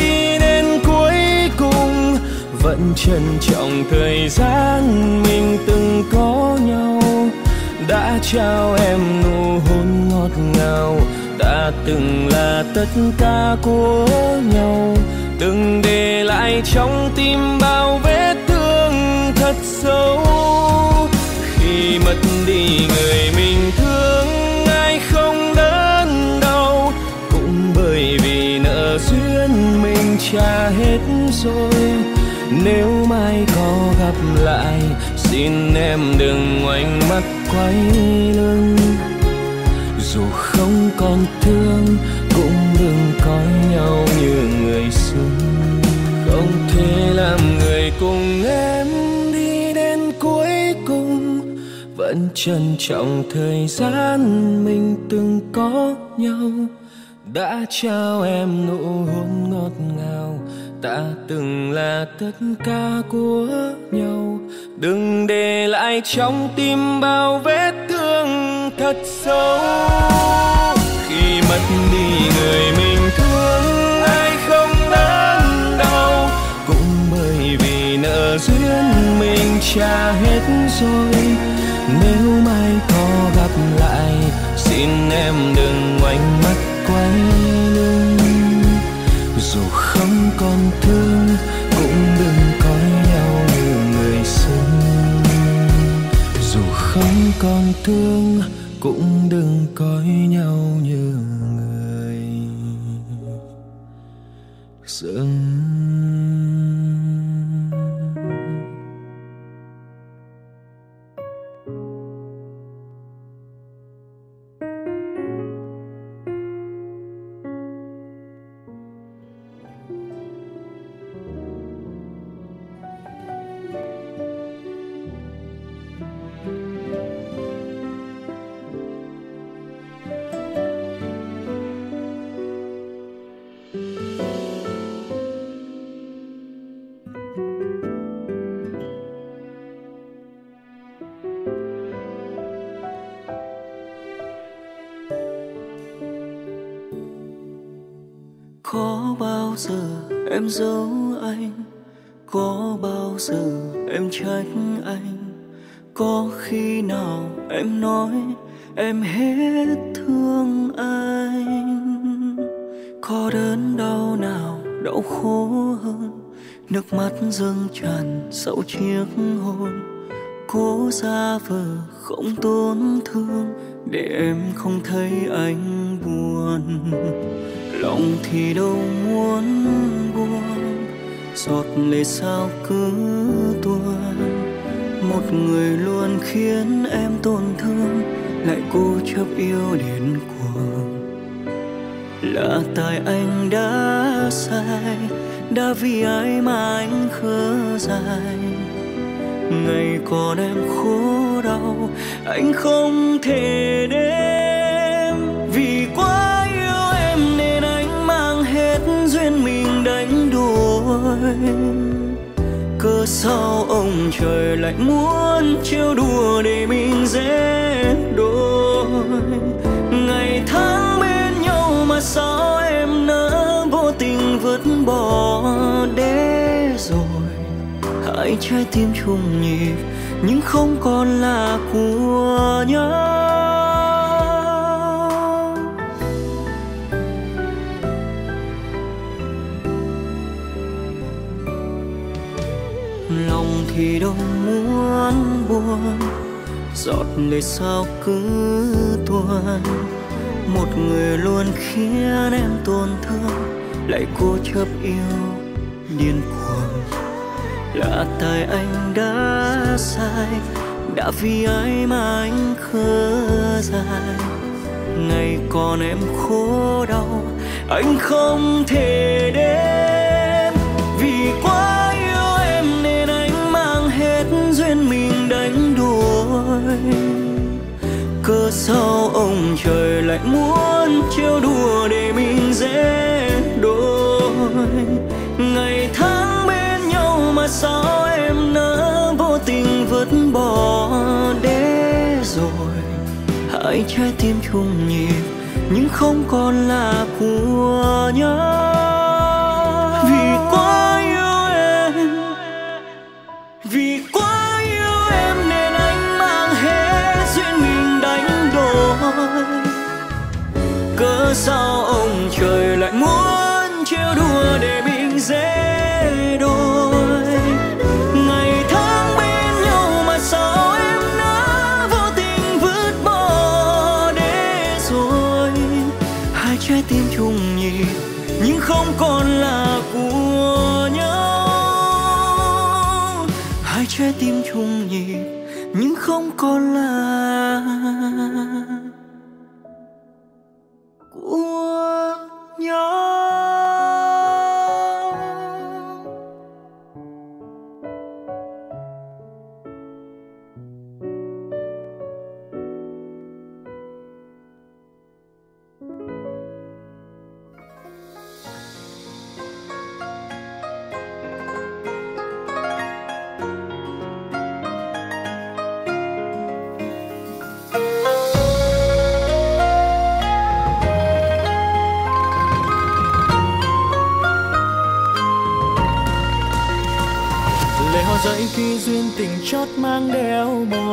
vẫn trân trọng thời gian mình từng có nhau. Đã trao em nụ hôn ngọt ngào, ta từng là tất cả của nhau. Đừng để lại trong tim bao vết thương thật sâu. Khi mất đi người mình thương, ai không đớn đau, cũng bởi vì nợ duyên mình trả hết rồi. Nếu mai có gặp lại, xin em đừng ngoảnh mắt quay lưng. Dù không còn thương, cũng đừng coi nhau như người xưa. Không thể làm người cùng em đi đến cuối cùng, vẫn trân trọng thời gian mình từng có nhau. Đã trao em nụ hôn ngọt ngào, ta từng là tất cả của nhau. Đừng để lại trong tim bao vết thương thật sâu. Khi mất đi người mình thương, ai không đớn đau, cũng bởi vì nợ duyên mình trả hết rồi. Nếu mai có gặp lại, xin em đừng ngoảnh mắt quay lưng. Dù không còn thương, cũng đừng coi nhau như người xưa. Dù không còn thương, cũng đừng coi nhau như người xưa. Có bao giờ em giấu anh, có bao giờ em trách anh, có khi nào em nói em hết thương anh. Có đớn đau nào đau khổ hơn nước mắt dâng tràn sau chiếc hôn. Cố giả vờ không tổn thương để em không thấy anh buồn. Lòng thì đâu muốn buồn, giọt lệ sao cứ tuôn. Một người luôn khiến em tổn thương, lại cố chấp yêu đến cuồng. Là tại anh đã sai, đã vì ai mà anh khờ dại. ngày còn em khổ đau anh không thể đếm. Vì quá yêu em nên anh mang hết duyên mình đánh đuổi. Cớ sao ông trời lại muốn trêu đùa để mình dễ đôi. Ngày tháng bên nhau mà sao em nỡ vô tình vứt bỏ để rồi. Hai trái tim chung nhịp nhưng không còn là của nhau. Lòng thì đâu muốn buồn, giọt lệ sao cứ tuôn. Một người luôn khiến em tổn thương, lại cố chấp yêu điên cuồng. Là tại anh đã sai, đã vì ai mà anh khờ dại. Ngày còn em khổ đau anh không thể đếm. Vì quá yêu em nên anh mang hết duyên mình đánh đuổi. Cớ sao ông trời lại muốn trêu đùa để mình dễ đôi. Ngày tháng bên nhau mà sao em nỡ vô tình vứt bỏ để rồi. Hai trái tim chung nhịp nhưng không còn là của nhau. Vì quá yêu em, vì quá yêu em nên anh mang hết duyên mình đánh đổi. Cớ sao ông trời lại muốn trêu đùa để mình dễ đôi. Ngày tháng bên nhau mà sao em đã vô tình vứt bỏ để rồi. Hai trái tim chung nhịp nhưng không còn là của nhau. Hai trái tim chung nhịp nhưng không còn là của nhau. Dẫy khi duyên tình chót mang đeo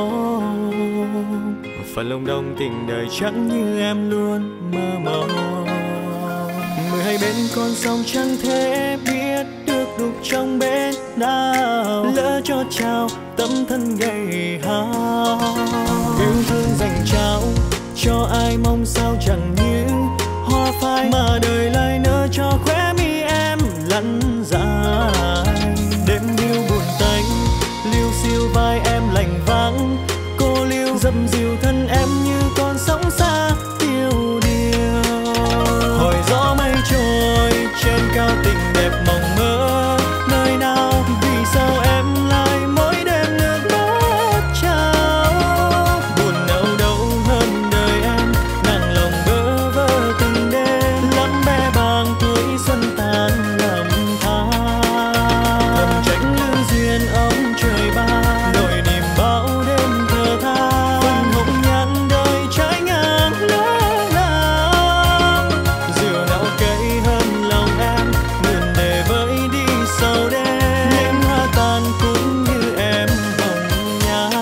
mong. Phần lòng đông tình đời chẳng như em luôn mơ mộng. Người hay bên con sông chẳng thể biết được đục trong bên nào. Lỡ cho trao tấm thân gầy hao. Yêu thương dành trao cho ai mong sao chẳng như hoa phai. Mà đời lại nỡ cho khóe mi em lăn dài. Đêm điêu buồn tanh liêu xiêu vai em lạnh vắng. Cô liêu dầm dìu thân em như con sóng xa tiêu điều. Hỏi gió mây trôi trên cao tình đẹp mộng mơ. Nơi nào vì sao em lại mỗi đêm nước mắt trao. Buồn đau đâu hơn đời em, nặng lòng bơ vơ từng đêm. Lắm bé bàng tuổi xuân tàn lầm than. Thầm trách lương duyên ông trời ban, nỗi niềm bão đêm thờ tha. Phần hồng nhan đời trái ngang lỡ làng. Dìu nào cây hơn lòng em, nguyền để vơi đi sau đêm. Những hoa tàn cũng như em hồng nhan.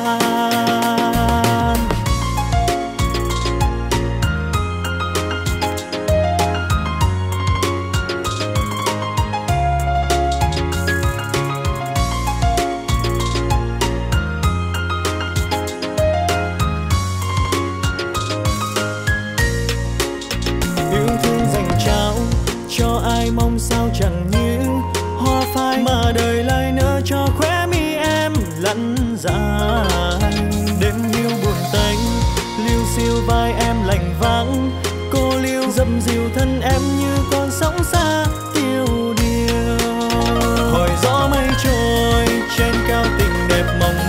Yêu thương dành trao cho ai mong sao chẳng như hoa phai. Mà đời lại nỡ cho khóe mi em lăn dài. Đêm hiu buồn tanh liêu xiêu vai em lạnh vắng. Cô liêu dầm dìu thân em như con sóng xa tiêu điều. Hỏi gió mây trôi trên cao tình đẹp mộng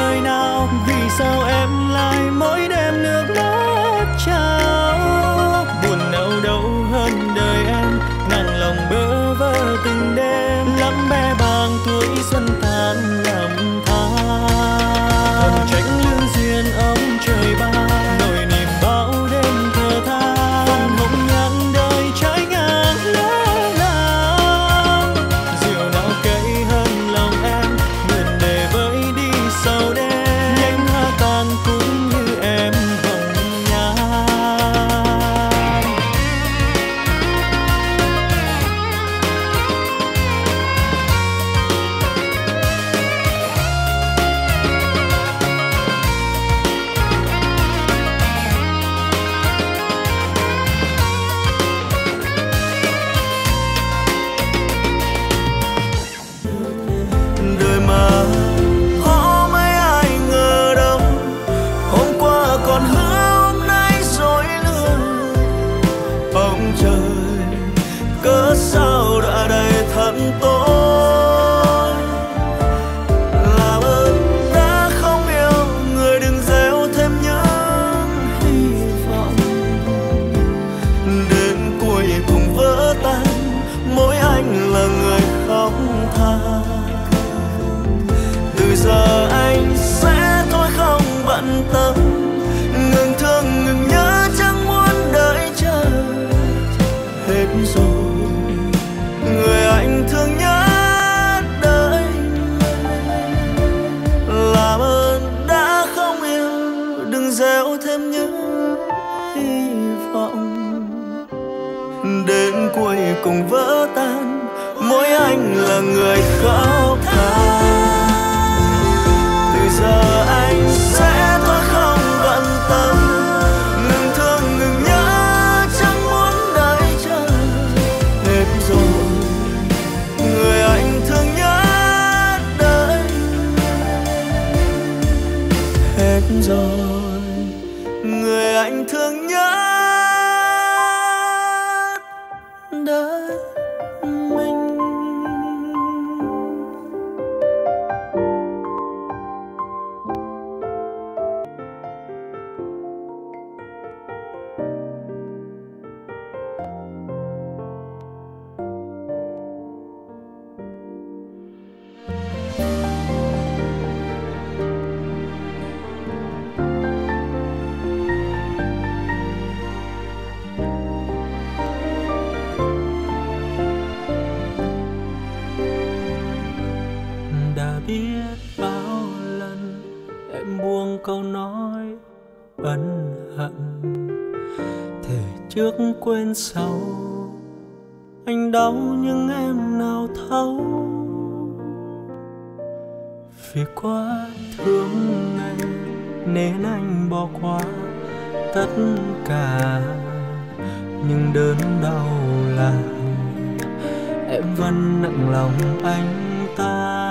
đời nào, vì sao em lại mỗi đêm nước mắt trao. Buồn đau đâu hơn đời em, nặng lòng bơ vơ từng đêm, lắm bé bàng tuổi xuân tàn lầm than. Hồng trách lương duyên ông trời ban, nỗi niềm bao đêm thơ than. Phần hồng nhan đời trái ngang lỡ làng, diều nào cây hơn lòng em, nguyện để vơi đi sau đêm. Nhánh hoa tàn cũng như em hồng nhan. Đời mà có mấy ai ngờ đâu, hôm qua còn hứa hôm nay dối lừa. Ông trời cớ sao đã đầy thân tôi, làm ơn đã không yêu người đừng gieo thêm những hy vọng. Đến cuối cùng vỡ tan, mỗi anh là người khóc than. Từ giờ anh sẽ thôi không bận tâm, ngừng thương ngừng nhớ chẳng muốn đợi chờ. Hết rồi người anh thương nhất đời, làm ơn đã không yêu đừng gieo thêm những hy vọng. Đến cuối cùng vỡ tan, mỗi anh là người khóc than. Từ giờ anh sẽ thôi không bận tâm, ngừng thương ngừng nhớ chẳng muốn đợi chờ. Hết rồi người anh thương nhất đời, hết rồi người anh thương nhất đời mình. Đã biết bao lần em buông câu nói ân hận, thề trước quên sau. Anh đau nhưng em nào thấu, vì quá thương em nên anh bỏ qua tất cả. Nhưng đớn đau là em vẫn nặng lòng anh ta.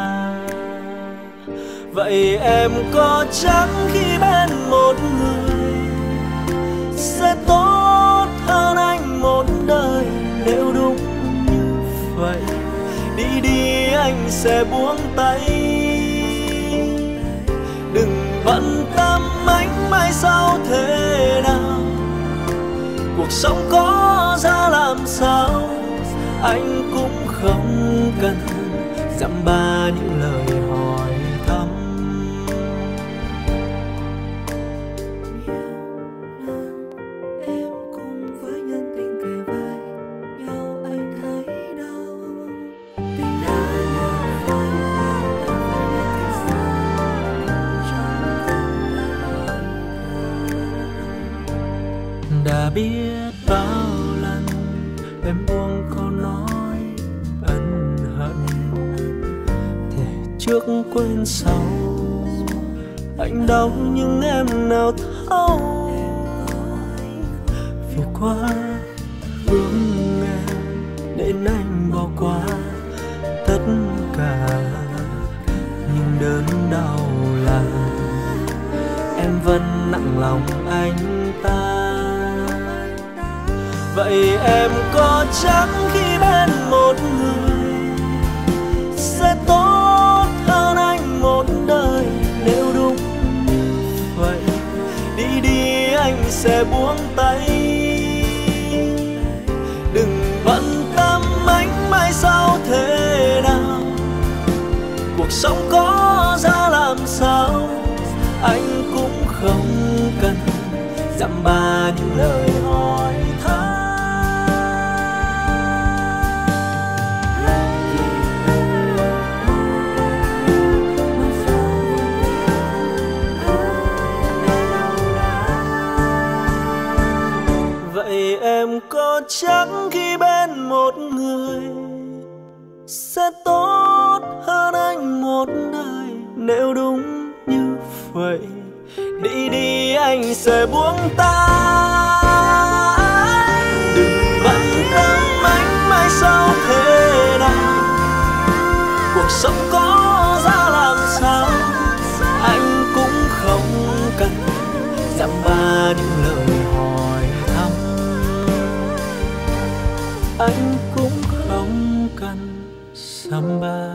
Vậy em có chắc khi bên một người sẽ tốt hơn anh một đời? Nếu đúng như vậy, đi đi anh sẽ buông tay. Đừng bận tâm anh mai sau thế nào, cuộc sống có ra làm sao, anh cũng không cần dăm ba những lời hỏi thăm. Em cùng với nhân tình kề vai nhau, anh thấy đau. Tình đã như vậy, em phải biết thì sao, chẳng cần Đã biết bao lần em buông câu nói ân hận, thề trước quên sau. Anh đau nhưng em nào thấu, vì quá thương em nên anh bỏ qua tất cả. Nhưng đớn đau là em vẫn nặng lòng anh ta. Vậy em có chắc khi bên một người sẽ tốt hơn anh một đời? Nếu đúng anh sẽ buông tay. Đừng bận tâm anh mai sau thế nào, cuộc sống có ra làm sao, anh cũng không cần dăm ba những lời hỏi thăm. Vậy em có chắc khi bên một người sẽ tốt hơn anh một đời? Nếu đúng như vậy, đi đi anh sẽ buông tay. Đừng bận tâm anh mai sau thế nào, cuộc sống có ra làm sao, anh cũng không cần dăm ba những lời hỏi thăm. Anh cũng không cần dăm ba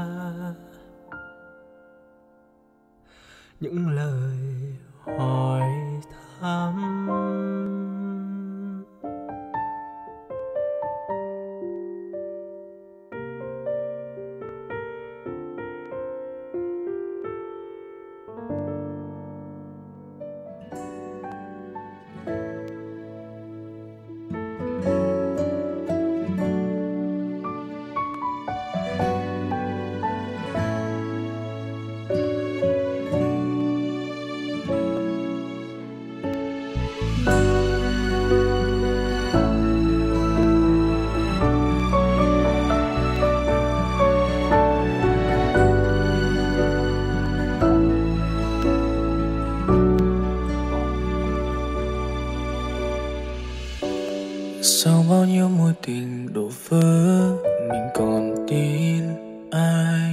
những lời hỏi thăm. Sau bao nhiêu mối tình đổ vỡ, mình còn tin ai?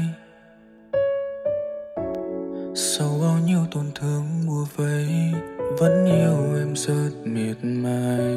Sau bao nhiêu tổn thương bủa vây, vẫn yêu em rất miệt mài.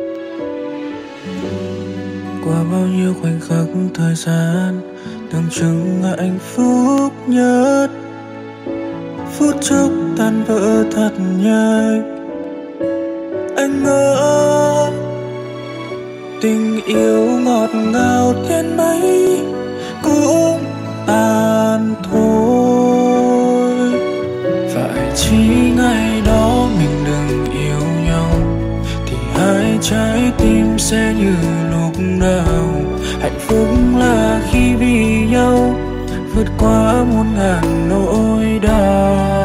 Qua bao nhiêu khoảnh khắc thời gian, tưởng chừng là hạnh phúc nhất, phút chốc tan vỡ thật nhanh. Anh ngỡ tình yêu ngọt ngào đến mấy cũng tàn thôi. Phải chỉ ngày đó mình đừng yêu nhau, thì hai trái tim sẽ như lúc nào. Hạnh phúc là khi vì nhau vượt qua muôn ngàn nỗi đau.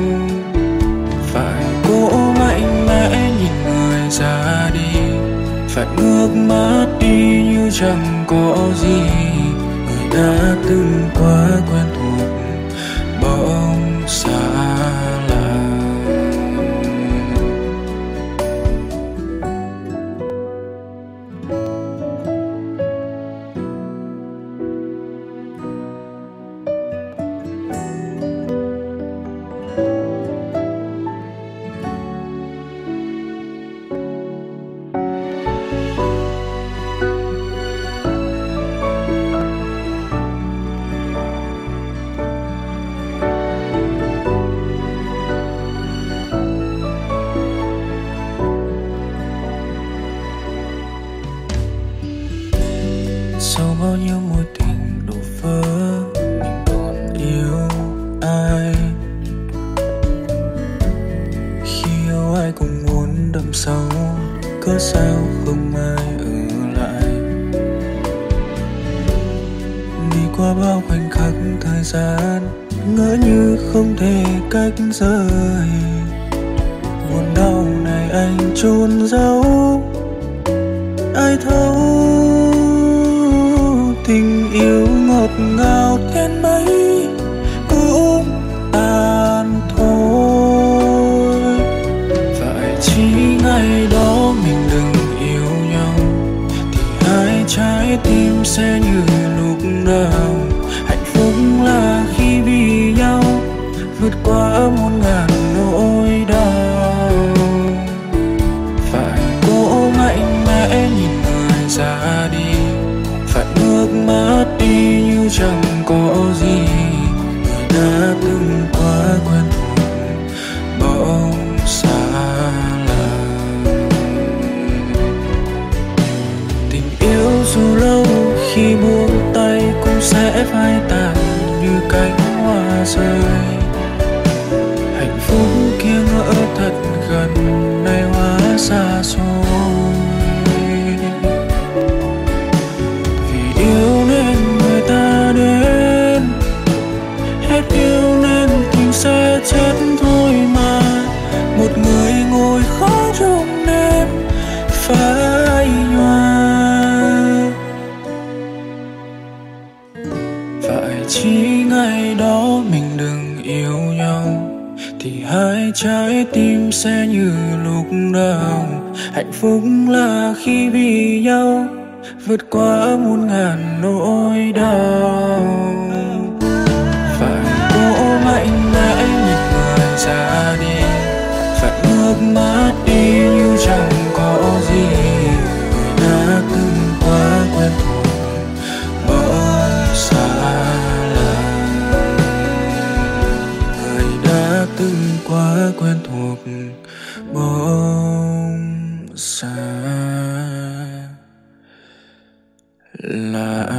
Phải cố mạnh mẽ nhìn người ra đi, phải ngước mắt đi như chẳng có gì. Người đã từng quá quen thuộc bỗng xa lạ. Sau bao nhiêu mối tình đổ vỡ, mình còn yêu ai? Khi yêu ai cũng muốn đâm sâu, cớ sao không ai ở lại? Đi qua bao khoảnh khắc thời gian, ngỡ như không thể cách rời. Buồn đau này anh chôn giấu, ai thấu tình yêu ngọt ngào đến mấy cũng tàn thôi. Phải chỉ ngày đó mình đừng yêu nhau, thì hai trái tim sẽ như lúc nào. Hạnh phúc là khi vì nhau vượt qua muôn ngàn nỗi đau. Phải cố mạnh mẽ nhìn người ra đi, phải ngước mắt đi như chẳng có gì. Người đã từng phai nhòa. Phải chỉ ngày đó mình đừng yêu nhau thì hai trái tim sẽ như lúc đầu. Hạnh phúc là khi vì nhau vượt qua muôn ngàn nỗi đau. Phải cố mạnh mẽ nhìn người ra đi, phải ngước mắt đi như chẳng có gì. Người đã từng quá quen thuộc bỗng xa lạ, người đã từng quá quen thuộc bỗng xa lạ.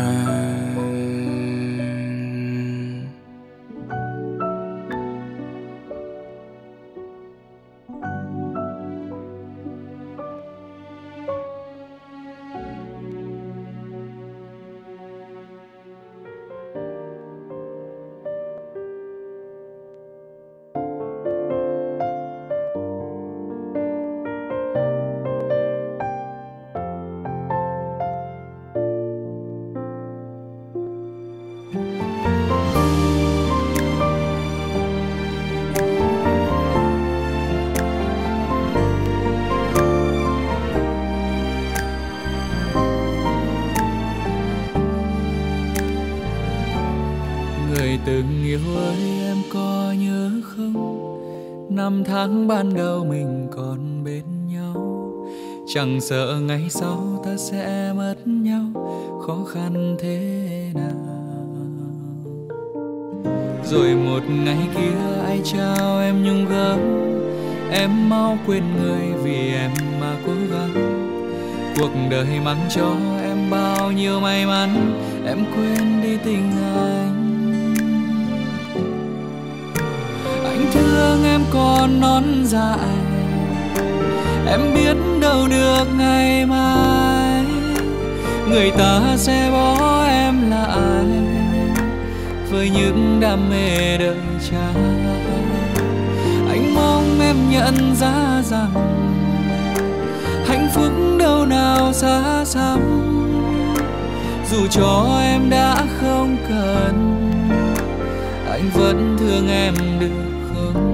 Từng yêu ơi em có nhớ không, năm tháng ban đầu mình còn bên nhau, chẳng sợ ngày sau ta sẽ mất nhau, khó khăn thế nào. Rồi một ngày kia ai trao em nhung gấm, em mau quên người vì em mà cố gắng. Cuộc đời mang cho em bao nhiêu may mắn, em quên đi tình anh. Anh thương em còn non dại, em biết đâu được ngày mai người ta sẽ bỏ em lại với những đam mê đời trai. Anh mong em nhận ra rằng hạnh phúc đâu nào xa xăm, dù cho em đã không cần, anh vẫn thương em được không?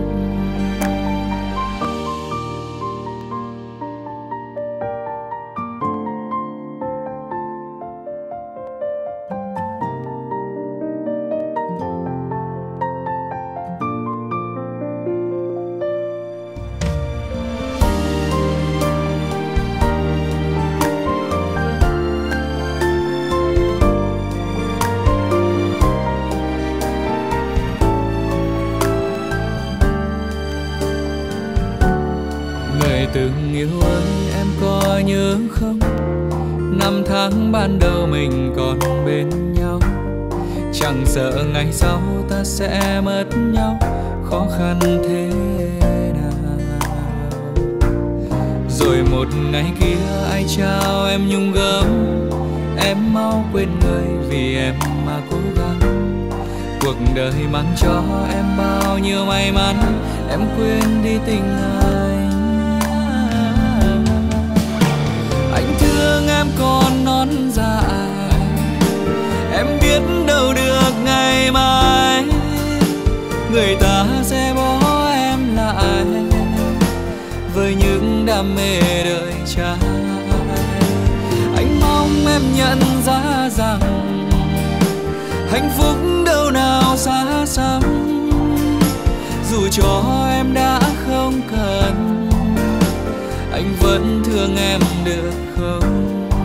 Từng yêu ơi em có nhớ không, năm tháng ban đầu mình còn bên nhau, chẳng sợ ngày sau ta sẽ mất nhau, khó khăn thế nào. Rồi một ngày kia ai trao em nhung gấm, em mau quên người vì em mà cố gắng. Cuộc đời mang cho em bao nhiêu may mắn, em quên đi tình anh. Anh thương em còn non dại, em biết đâu được ngày mai người ta sẽ bỏ em lại với những đam mê đời trai. Anh mong em nhận ra rằng hạnh phúc đâu nào xa xăm, dù cho em đã không cần, anh vẫn thương em được không?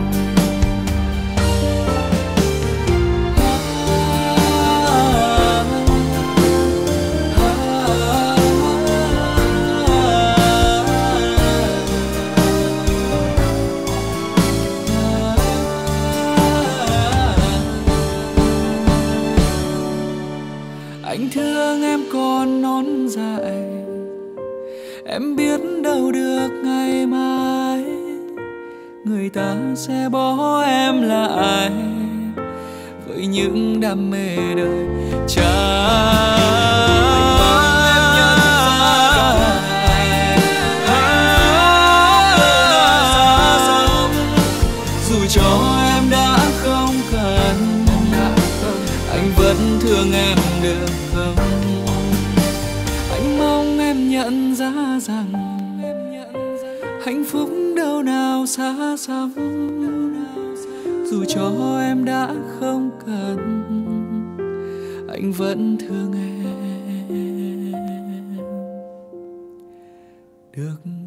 Anh thương em còn non dại, em biết đâu được ngày mai người ta sẽ bỏ em lại với những đam mê đời trai. nhận ra rằng hạnh phúc đâu nào xa xăm, dù cho em đã không cần, anh vẫn thương em được